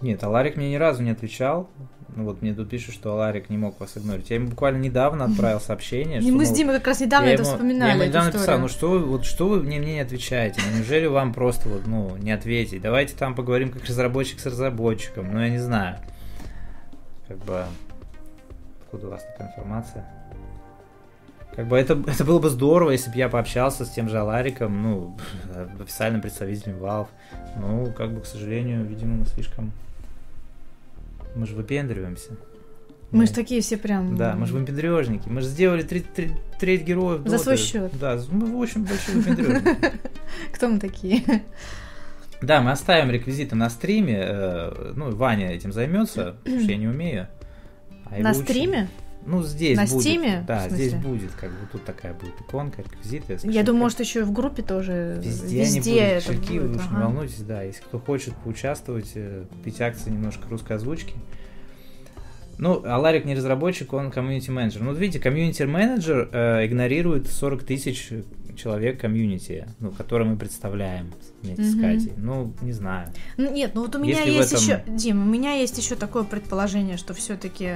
Нет, Аларик мне ни разу не отвечал. Ну вот мне тут пишут, что Аларик не мог вас игнорить. Я ему буквально недавно отправил сообщение. И мы с Димой как раз недавно это вспоминали. Я ему недавно написал, ну что вы, вот что вы мне, мне не отвечаете? Ну, неужели вам просто вот, ну, не ответить? Давайте там поговорим как разработчик с разработчиком. Ну, я не знаю. Как бы... Откуда у вас такая информация? Как бы это, это было бы здорово, если бы я пообщался с тем же Алариком, ну, официальным представителем Valve. Ну, как бы, к сожалению, видимо, мы слишком... Мы же выпендриваемся. Мы же такие все прям... Да, мы же выпендрежники. Мы же сделали треть, треть, треть героев. За свой счет. Да, мы очень большие выпендрежники. Кто мы такие? Да, мы оставим реквизиты на стриме. Ну, Ваня этим займется, потому что я не умею. А на стриме? Ну, здесь на будет. На стиме? Да, здесь будет, как бы, тут такая будет иконка, реквизиты. Я думаю, может, еще и в группе тоже. Везде, Везде они это будут. Кошельки, будет. вы уж Ага. не волнуйтесь, да. Если кто хочет поучаствовать, купить акции немножко русской озвучки. Ну, Аларик не разработчик, он комьюнити-менеджер. Ну, вот видите, комьюнити-менеджер э, игнорирует сорок тысяч человек комьюнити, ну, которые мы представляем вместе mm-hmm. с Катей. Ну, не знаю. Нет, ну вот у меня Если есть этом... еще, Дим, у меня есть еще такое предположение, что все-таки,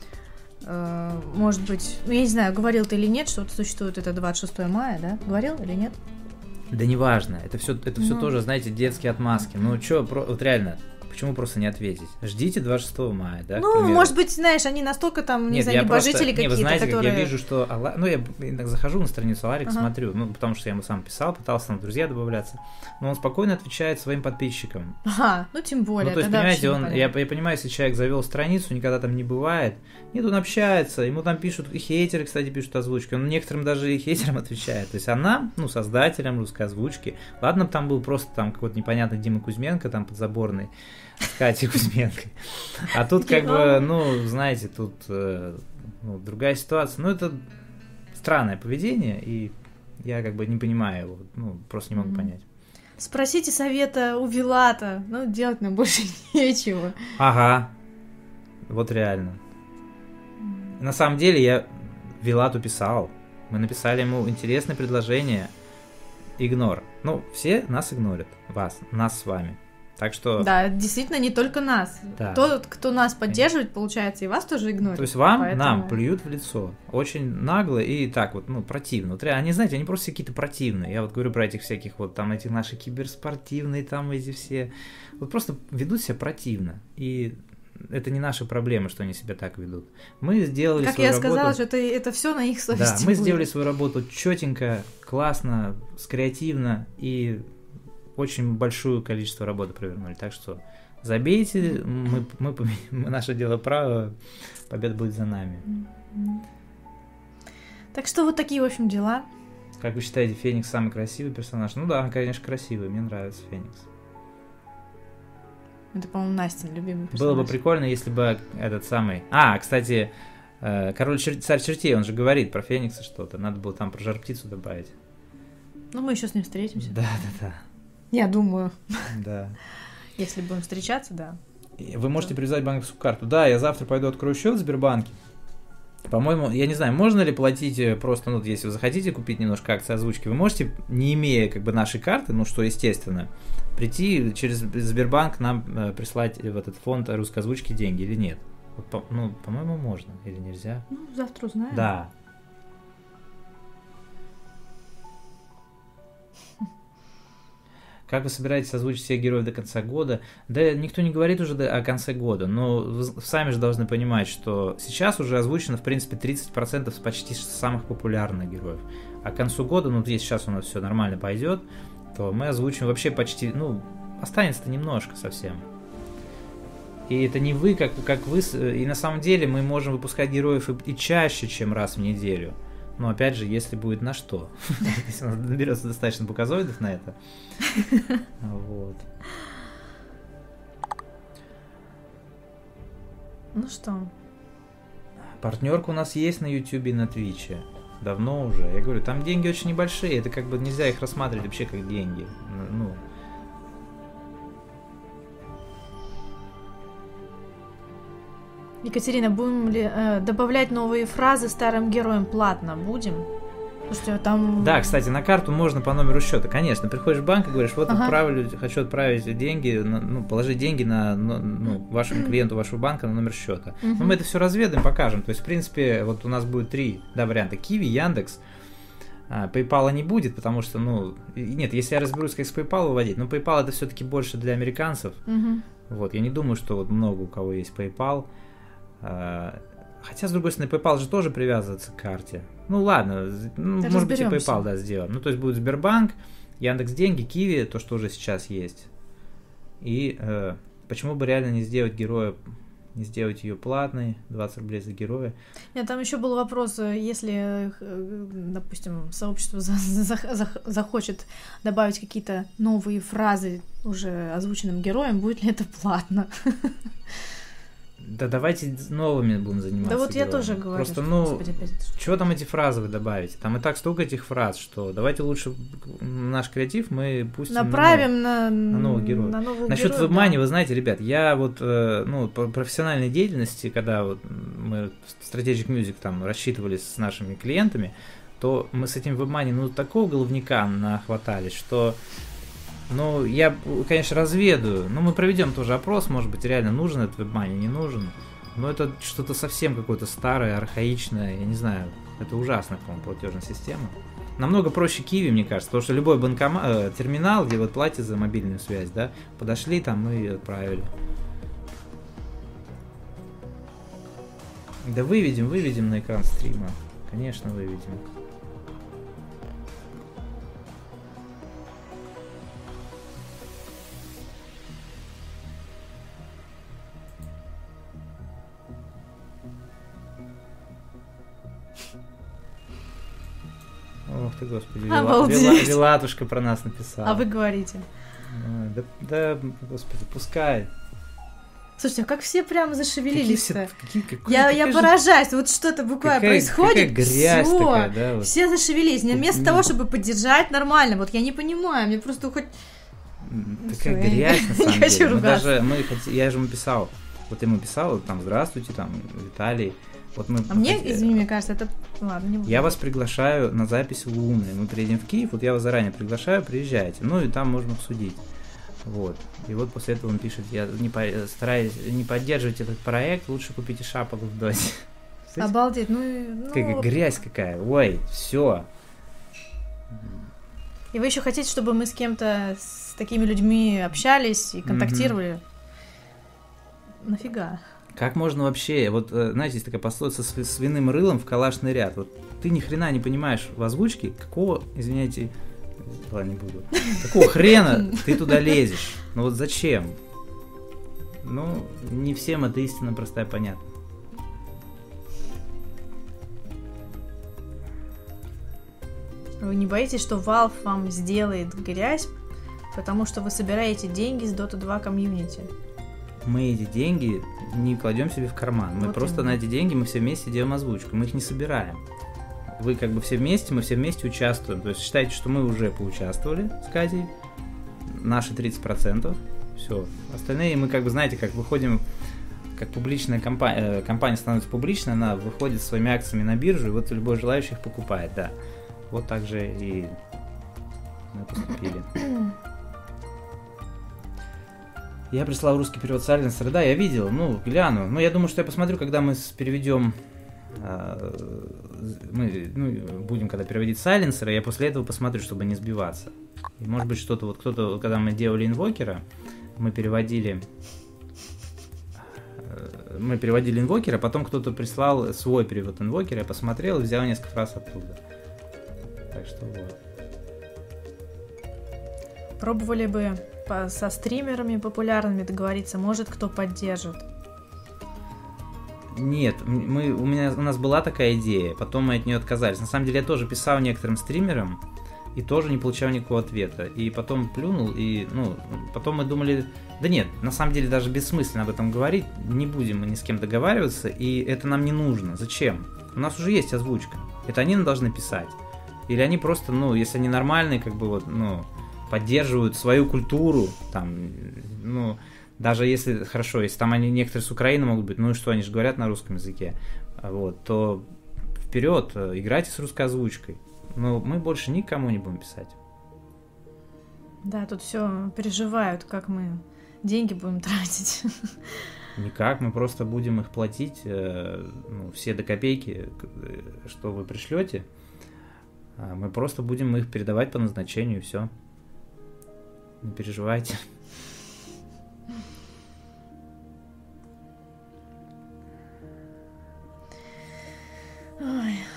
э, может быть, ну я не знаю, говорил ты или нет, что вот существует это двадцать шестое мая, да? Говорил или нет? Да неважно, это все, это все ну... тоже, знаете, детские отмазки. Ну, что, вот реально. Почему просто не ответить? Ждите двадцать шестого мая, да? Ну, может быть, знаешь, они настолько там, не Нет, знаю, небожители какие-то, не, вы знаете, которые... как я вижу, что... Алла... Ну, я иногда захожу на страницу Аларика, ага. смотрю, ну, потому что я ему сам писал, пытался там в друзья добавляться, но он спокойно отвечает своим подписчикам. Ага, ну, тем более. Ну, то есть, понимаете, он, я, я понимаю, если человек завел страницу, никогда там не бывает, нет, он общается, ему там пишут, и хейтеры, кстати, пишут озвучки, он некоторым даже и хейтерам отвечает, то есть она, ну, создателям русской озвучки, ладно, там был просто там какой-то непонятный Дима Кузьменко, там подзаборный, с Катей Кузьменкой. А тут как бы, ну, знаете, тут э, ну, другая ситуация. Ну, это странное поведение, и я как бы не понимаю его, ну, просто не могу mm-hmm. понять. Спросите совета у Вилата, ну, делать нам больше нечего. Ага, вот реально. Mm-hmm. На самом деле я Вилату писал, мы написали ему интересное предложение, игнор. Ну, все нас игнорят, вас, нас с вами. Так что... Да, действительно, не только нас. Да. Тот, кто нас поддерживает, получается, и вас тоже игнорирует. То есть вам, поэтому... нам плюют в лицо. Очень нагло и так вот, ну, противно. Вот, они, знаете, они просто какие-то противные. Я вот говорю про этих всяких вот там, эти наши киберспортивные, там эти все. Вот просто ведут себя противно. И это не наша проблема, что они себя так ведут. Мы сделали как свою я работу... сказала, что это, это все на их совести. Да, мы будет. сделали свою работу четенько, классно, креативно и... очень большое количество работы провернули. Так что забейте, мы, мы, мы, наше дело право, победа будет за нами. Так что вот такие, в общем, дела. Как вы считаете, Феникс самый красивый персонаж? Ну да, он, конечно, красивый, мне нравится Феникс. Это, по-моему, Настин любимый персонаж. Было бы прикольно, если бы этот самый... А, кстати, король чер... царь чертей, он же говорит про Феникса что-то, надо было там про жар-птицу добавить. Ну, мы еще с ним встретимся. Да, да, да. Я думаю. Да. Если будем встречаться, да. Вы можете привязать банковскую карту. Да, я завтра пойду открою счет в Сбербанке. По-моему, я не знаю, можно ли платить просто, ну, если вы захотите купить немножко акций озвучки, вы можете, не имея как бы нашей карты, ну, что естественно, прийти через Сбербанк нам э, прислать в этот фонд русской озвучки деньги или нет? Вот, по, ну, по-моему, можно или нельзя? Ну, завтра узнаем. Да. Как вы собираетесь озвучить всех героев до конца года? Да никто не говорит уже о конце года, но вы сами же должны понимать, что сейчас уже озвучено, в принципе, тридцать процентов почти самых популярных героев. А к концу года, ну, если сейчас у нас все нормально пойдет, то мы озвучим вообще почти, ну, останется-то немножко совсем. И это не вы, как, как вы, и на самом деле мы можем выпускать героев и, и чаще, чем раз в неделю. Но опять же, если будет на что. Если у нас наберется достаточно показоидов на это. Вот. Ну что? Партнерка у нас есть на Ютубе и на Твиче. Давно уже. Я говорю, там деньги очень небольшие. Это как бы нельзя их рассматривать вообще как деньги. Ну. Екатерина, будем ли э, добавлять новые фразы старым героям платно? Будем? Слушайте, там... Да, кстати, на карту можно по номеру счета, конечно. Приходишь в банк и говоришь, вот ага. отправлю, хочу отправить деньги, ну, положить деньги на ну, вашему клиенту вашего банка на номер счета. Uh-huh. Но мы это все разведаем, покажем. То есть, в принципе, вот у нас будет три да, варианта. Киви, Яндекс. PayPal не будет, потому что, ну, нет, если я разберусь, как с PayPal выводить, но PayPal это все-таки больше для американцев. Uh-huh. Вот, я не думаю, что вот много у кого есть PayPal. Хотя, с другой стороны, PayPal же тоже привязывается к карте. Ну ладно, ну, может быть и PayPal, да, сделаем. Ну, то есть будет Сбербанк, Яндекс.Деньги, Киви, то, что уже сейчас есть. И э, почему бы реально не сделать героя, не сделать ее платной, двадцать рублей за героя. Нет, там еще был вопрос, если, допустим, сообщество за, за, за, захочет добавить какие-то новые фразы уже озвученным героем, будет ли это платно? Да давайте новыми будем заниматься. Да вот героями. Я тоже говорю. Просто, ну, чего там эти фразы вы добавите? Там и так столько этих фраз, что давайте лучше наш креатив мы пустим направим на, на, на нового героя. На нового Насчет героя, WebMoney, да. Вы знаете, ребят, я вот, ну, по профессиональной деятельности, когда вот мы Strategic Music там рассчитывали с нашими клиентами, то мы с этим WebMoney, ну, такого головника нахватались, что... Ну, я, конечно, разведаю. Ну, мы проведем тоже опрос, может быть, реально нужен этот WebMoney, не нужен. Но это что-то совсем какое-то старое, архаичное, я не знаю. Это ужасная, по-моему, платежная система. Намного проще Киви, мне кажется, потому что любой банкомат, э, терминал, где вы платите за мобильную связь, да, подошли там и отправили. Да выведем, выведем на экран стрима. Конечно, выведем. Ох ты, господи, Вила, Вила, Вилатушка про нас написала. А вы говорите? Да, да, господи, пускай. Слушайте, а как все прямо зашевелились-то? Какие, какие, я какая я поражаюсь, вот что-то буквально какая, происходит, какая грязь всё, такая, да, вот. Все зашевелились, вместо того, чтобы поддержать нормально, вот я не понимаю, мне просто хоть... Такая Всё, грязь, я на самом не деле. хочу Мы ругаться. даже, мы, я же ему писал, вот ему писал, там, здравствуйте, там, Виталий. Вот мы А мне, хотели... извини, мне кажется, это... Ладно, не буду. Я вас приглашаю на запись в Лунной. Мы приедем в Киев, вот я вас заранее приглашаю, приезжайте. Ну и там можно обсудить. Вот. И вот после этого он пишет, я не по... стараюсь не поддерживать этот проект, лучше купите шапок в доте. Обалдеть, ну... ну... Какая грязь какая. Ой, все. И вы еще хотите, чтобы мы с кем-то, с такими людьми общались и контактировали? Mm-hmm. Нафига? Как можно вообще, вот, знаете, есть такая пословица с свиным рылом в калашный ряд. Вот ты ни хрена не понимаешь в озвучке, какого, извиняйте, ладно, не буду, какого хрена ты туда лезешь? Ну вот зачем? Ну, не всем это истина простая и понятна. Вы не боитесь, что Valve вам сделает грязь, потому что вы собираете деньги с Дота два комьюнити? Мы эти деньги не кладем себе в карман. Мы вот просто именно. На эти деньги мы все вместе делаем озвучку. Мы их не собираем. Вы как бы все вместе, мы все вместе участвуем. То есть считайте, что мы уже поучаствовали с Катей. Наши тридцать процентов. Все. Остальные мы как бы, знаете, как выходим, как публичная компания, компания становится публичной, она выходит своими акциями на биржу, и вот любой желающий их покупает, да. Вот так же и мы поступили. Я прислал русский перевод Silencer, да, я видел, ну, гляну. Но я думаю, что я посмотрю, когда мы переведем, э, мы ну, будем когда переводить Silencer, я после этого посмотрю, чтобы не сбиваться. И может быть что-то, вот кто-то, когда мы делали инвокера, мы переводили, э, мы переводили инвокера, потом кто-то прислал свой перевод инвокера, я посмотрел и взял несколько фраз оттуда. Так что вот. Пробовали бы по, со стримерами популярными договориться, может, кто поддержит? Нет, мы, у, меня, у нас была такая идея, потом мы от нее отказались. На самом деле я тоже писал некоторым стримерам и тоже не получал никакого ответа. И потом плюнул, и ну, потом мы думали, да нет, на самом деле даже бессмысленно об этом говорить, не будем мы ни с кем договариваться, и это нам не нужно. Зачем? У нас уже есть озвучка, это они нам должны писать. Или они просто, ну, если они нормальные, как бы вот, ну, поддерживают свою культуру, там, ну, даже если, хорошо, если там они некоторые с Украины могут быть, ну и что, они же говорят на русском языке, вот, то вперед, играйте с русской озвучкой. но мы больше никому не будем писать. Да, тут все переживают, как мы деньги будем тратить. Никак, мы просто будем их платить, ну, все до копейки, что вы пришлете. Мы просто будем их передавать по назначению, и все. Не переживайте. Ой.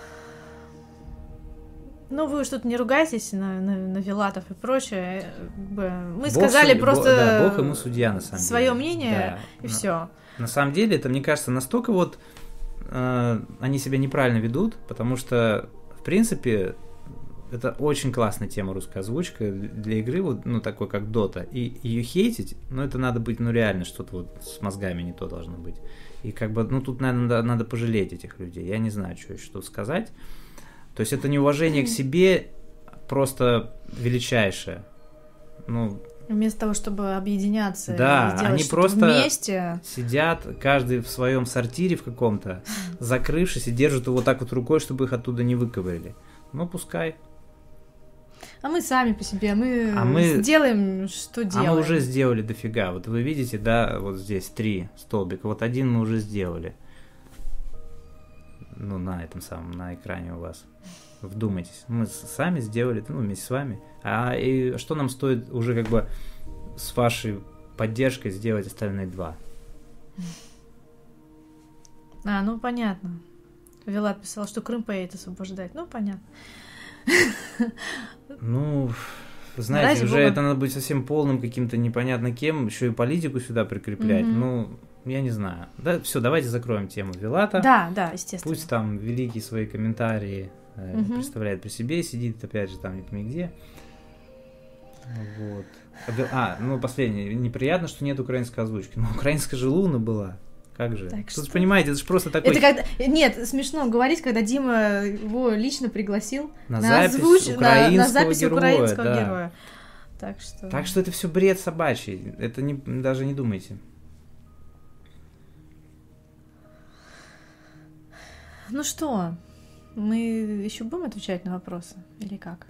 Ну, вы уж тут не ругайтесь на, на, на Вилатов и прочее. Мы Бог сказали суд... просто Бог, да, Бог ему судья, на самом свое деле. мнение, Да. и на, все. На самом деле, это, мне кажется, настолько вот э, они себя неправильно ведут, потому что, в принципе, это очень классная тема русская озвучка для игры, вот, ну, такой, как Dota. И ее хейтить, ну, это надо быть, ну, реально, что-то вот с мозгами не то должно быть. И как бы, ну, тут, наверное, надо, надо пожалеть этих людей. Я не знаю, что, что сказать. То есть это неуважение к себе просто величайшее. Ну, вместо того, чтобы объединяться да, и сделать они что-то просто вместе. Сидят, каждый в своем сортире в каком-то, закрывшись, и держат его вот так вот рукой, чтобы их оттуда не выковырили. Ну, пускай. А мы сами по себе, мы, а мы сделаем, что делаем. А мы уже сделали дофига. Вот вы видите, да, вот здесь три столбика. Вот один мы уже сделали. Ну, на этом самом, на экране у вас. Вдумайтесь. Мы сами сделали, ну, вместе с вами. А и что нам стоит уже как бы с вашей поддержкой сделать остальные два? А, ну, понятно. Вилат писал, что Крым поедет освобождать. Ну, понятно. Ну, знаете, Ради уже Бога. это надо быть совсем полным каким-то непонятно кем, еще и политику сюда прикреплять. Мгм. Ну, я не знаю. Да, все, давайте закроем тему Вилата. Да, да, естественно. Пусть там великие свои комментарии э, Мгм. представляет при себе, сидит опять же там не пойми где. Вот. А, Вил- А, ну последнее. Неприятно, что нет украинской озвучки. Ну, украинская же Луна была. Как же? Так Тут что- же, понимаете, это же просто такой... Это когда... Нет, смешно говорить, когда Дима его лично пригласил На на, запись озвуч... на, на украинского запись героя, украинского да. героя. Так что... Так что это все бред собачий. Это не, даже не думайте. Ну что, мы еще будем отвечать на вопросы? Или как?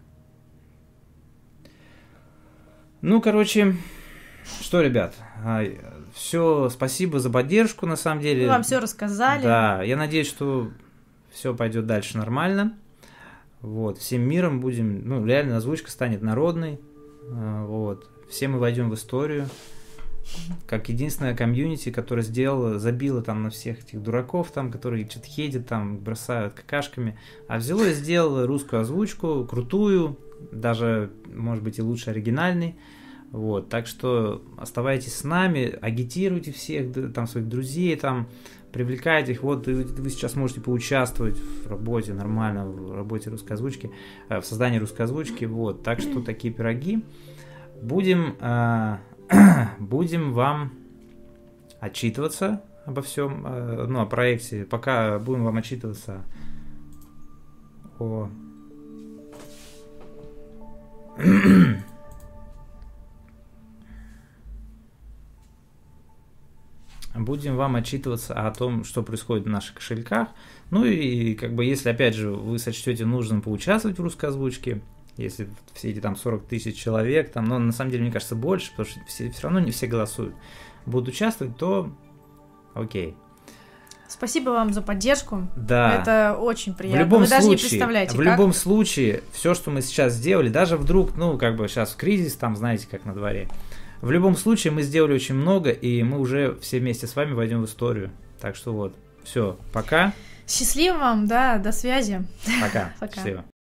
Ну, короче, что, ребят, все, спасибо за поддержку, на самом деле. Мы вам все рассказали. Да, я надеюсь, что все пойдет дальше нормально. Вот, всем миром будем, ну, реально озвучка станет народной. А, Вот, все мы войдем в историю. Как единственная комьюнити, которая сделала, забила там на всех этих дураков, там, которые что-то хейтят, там, бросают какашками, а взяло и сделало русскую озвучку, крутую, даже, может быть, и лучше оригинальный. Вот, так что оставайтесь с нами, агитируйте всех, д- там, своих друзей, там, привлекайте их. Вот вы, вы сейчас можете поучаствовать в работе нормально, в работе русской озвучки, э, в создании русской озвучки. Вот, так что такие пироги. Будем, э, будем вам отчитываться обо всем, э, ну, о проекте. Пока будем вам отчитываться о... Будем вам отчитываться о том, что происходит в наших кошельках. Ну и как бы если, опять же, вы сочтете нужным поучаствовать в русской озвучке, если все эти там сорок тысяч человек, там, но на самом деле, мне кажется, больше, потому что все, все равно не все голосуют, будут участвовать, то окей. Спасибо вам за поддержку. Да. Это очень В приятно. любом Вы даже не случае, представляете, в как. любом случае, все, что мы сейчас сделали, даже вдруг, ну, как бы сейчас кризис, там, знаете, как на дворе, в любом случае мы сделали очень много, и мы уже все вместе с вами войдем в историю. Так что вот, все, пока. Счастливо вам, да, до связи. Пока. Пока. Счастливо.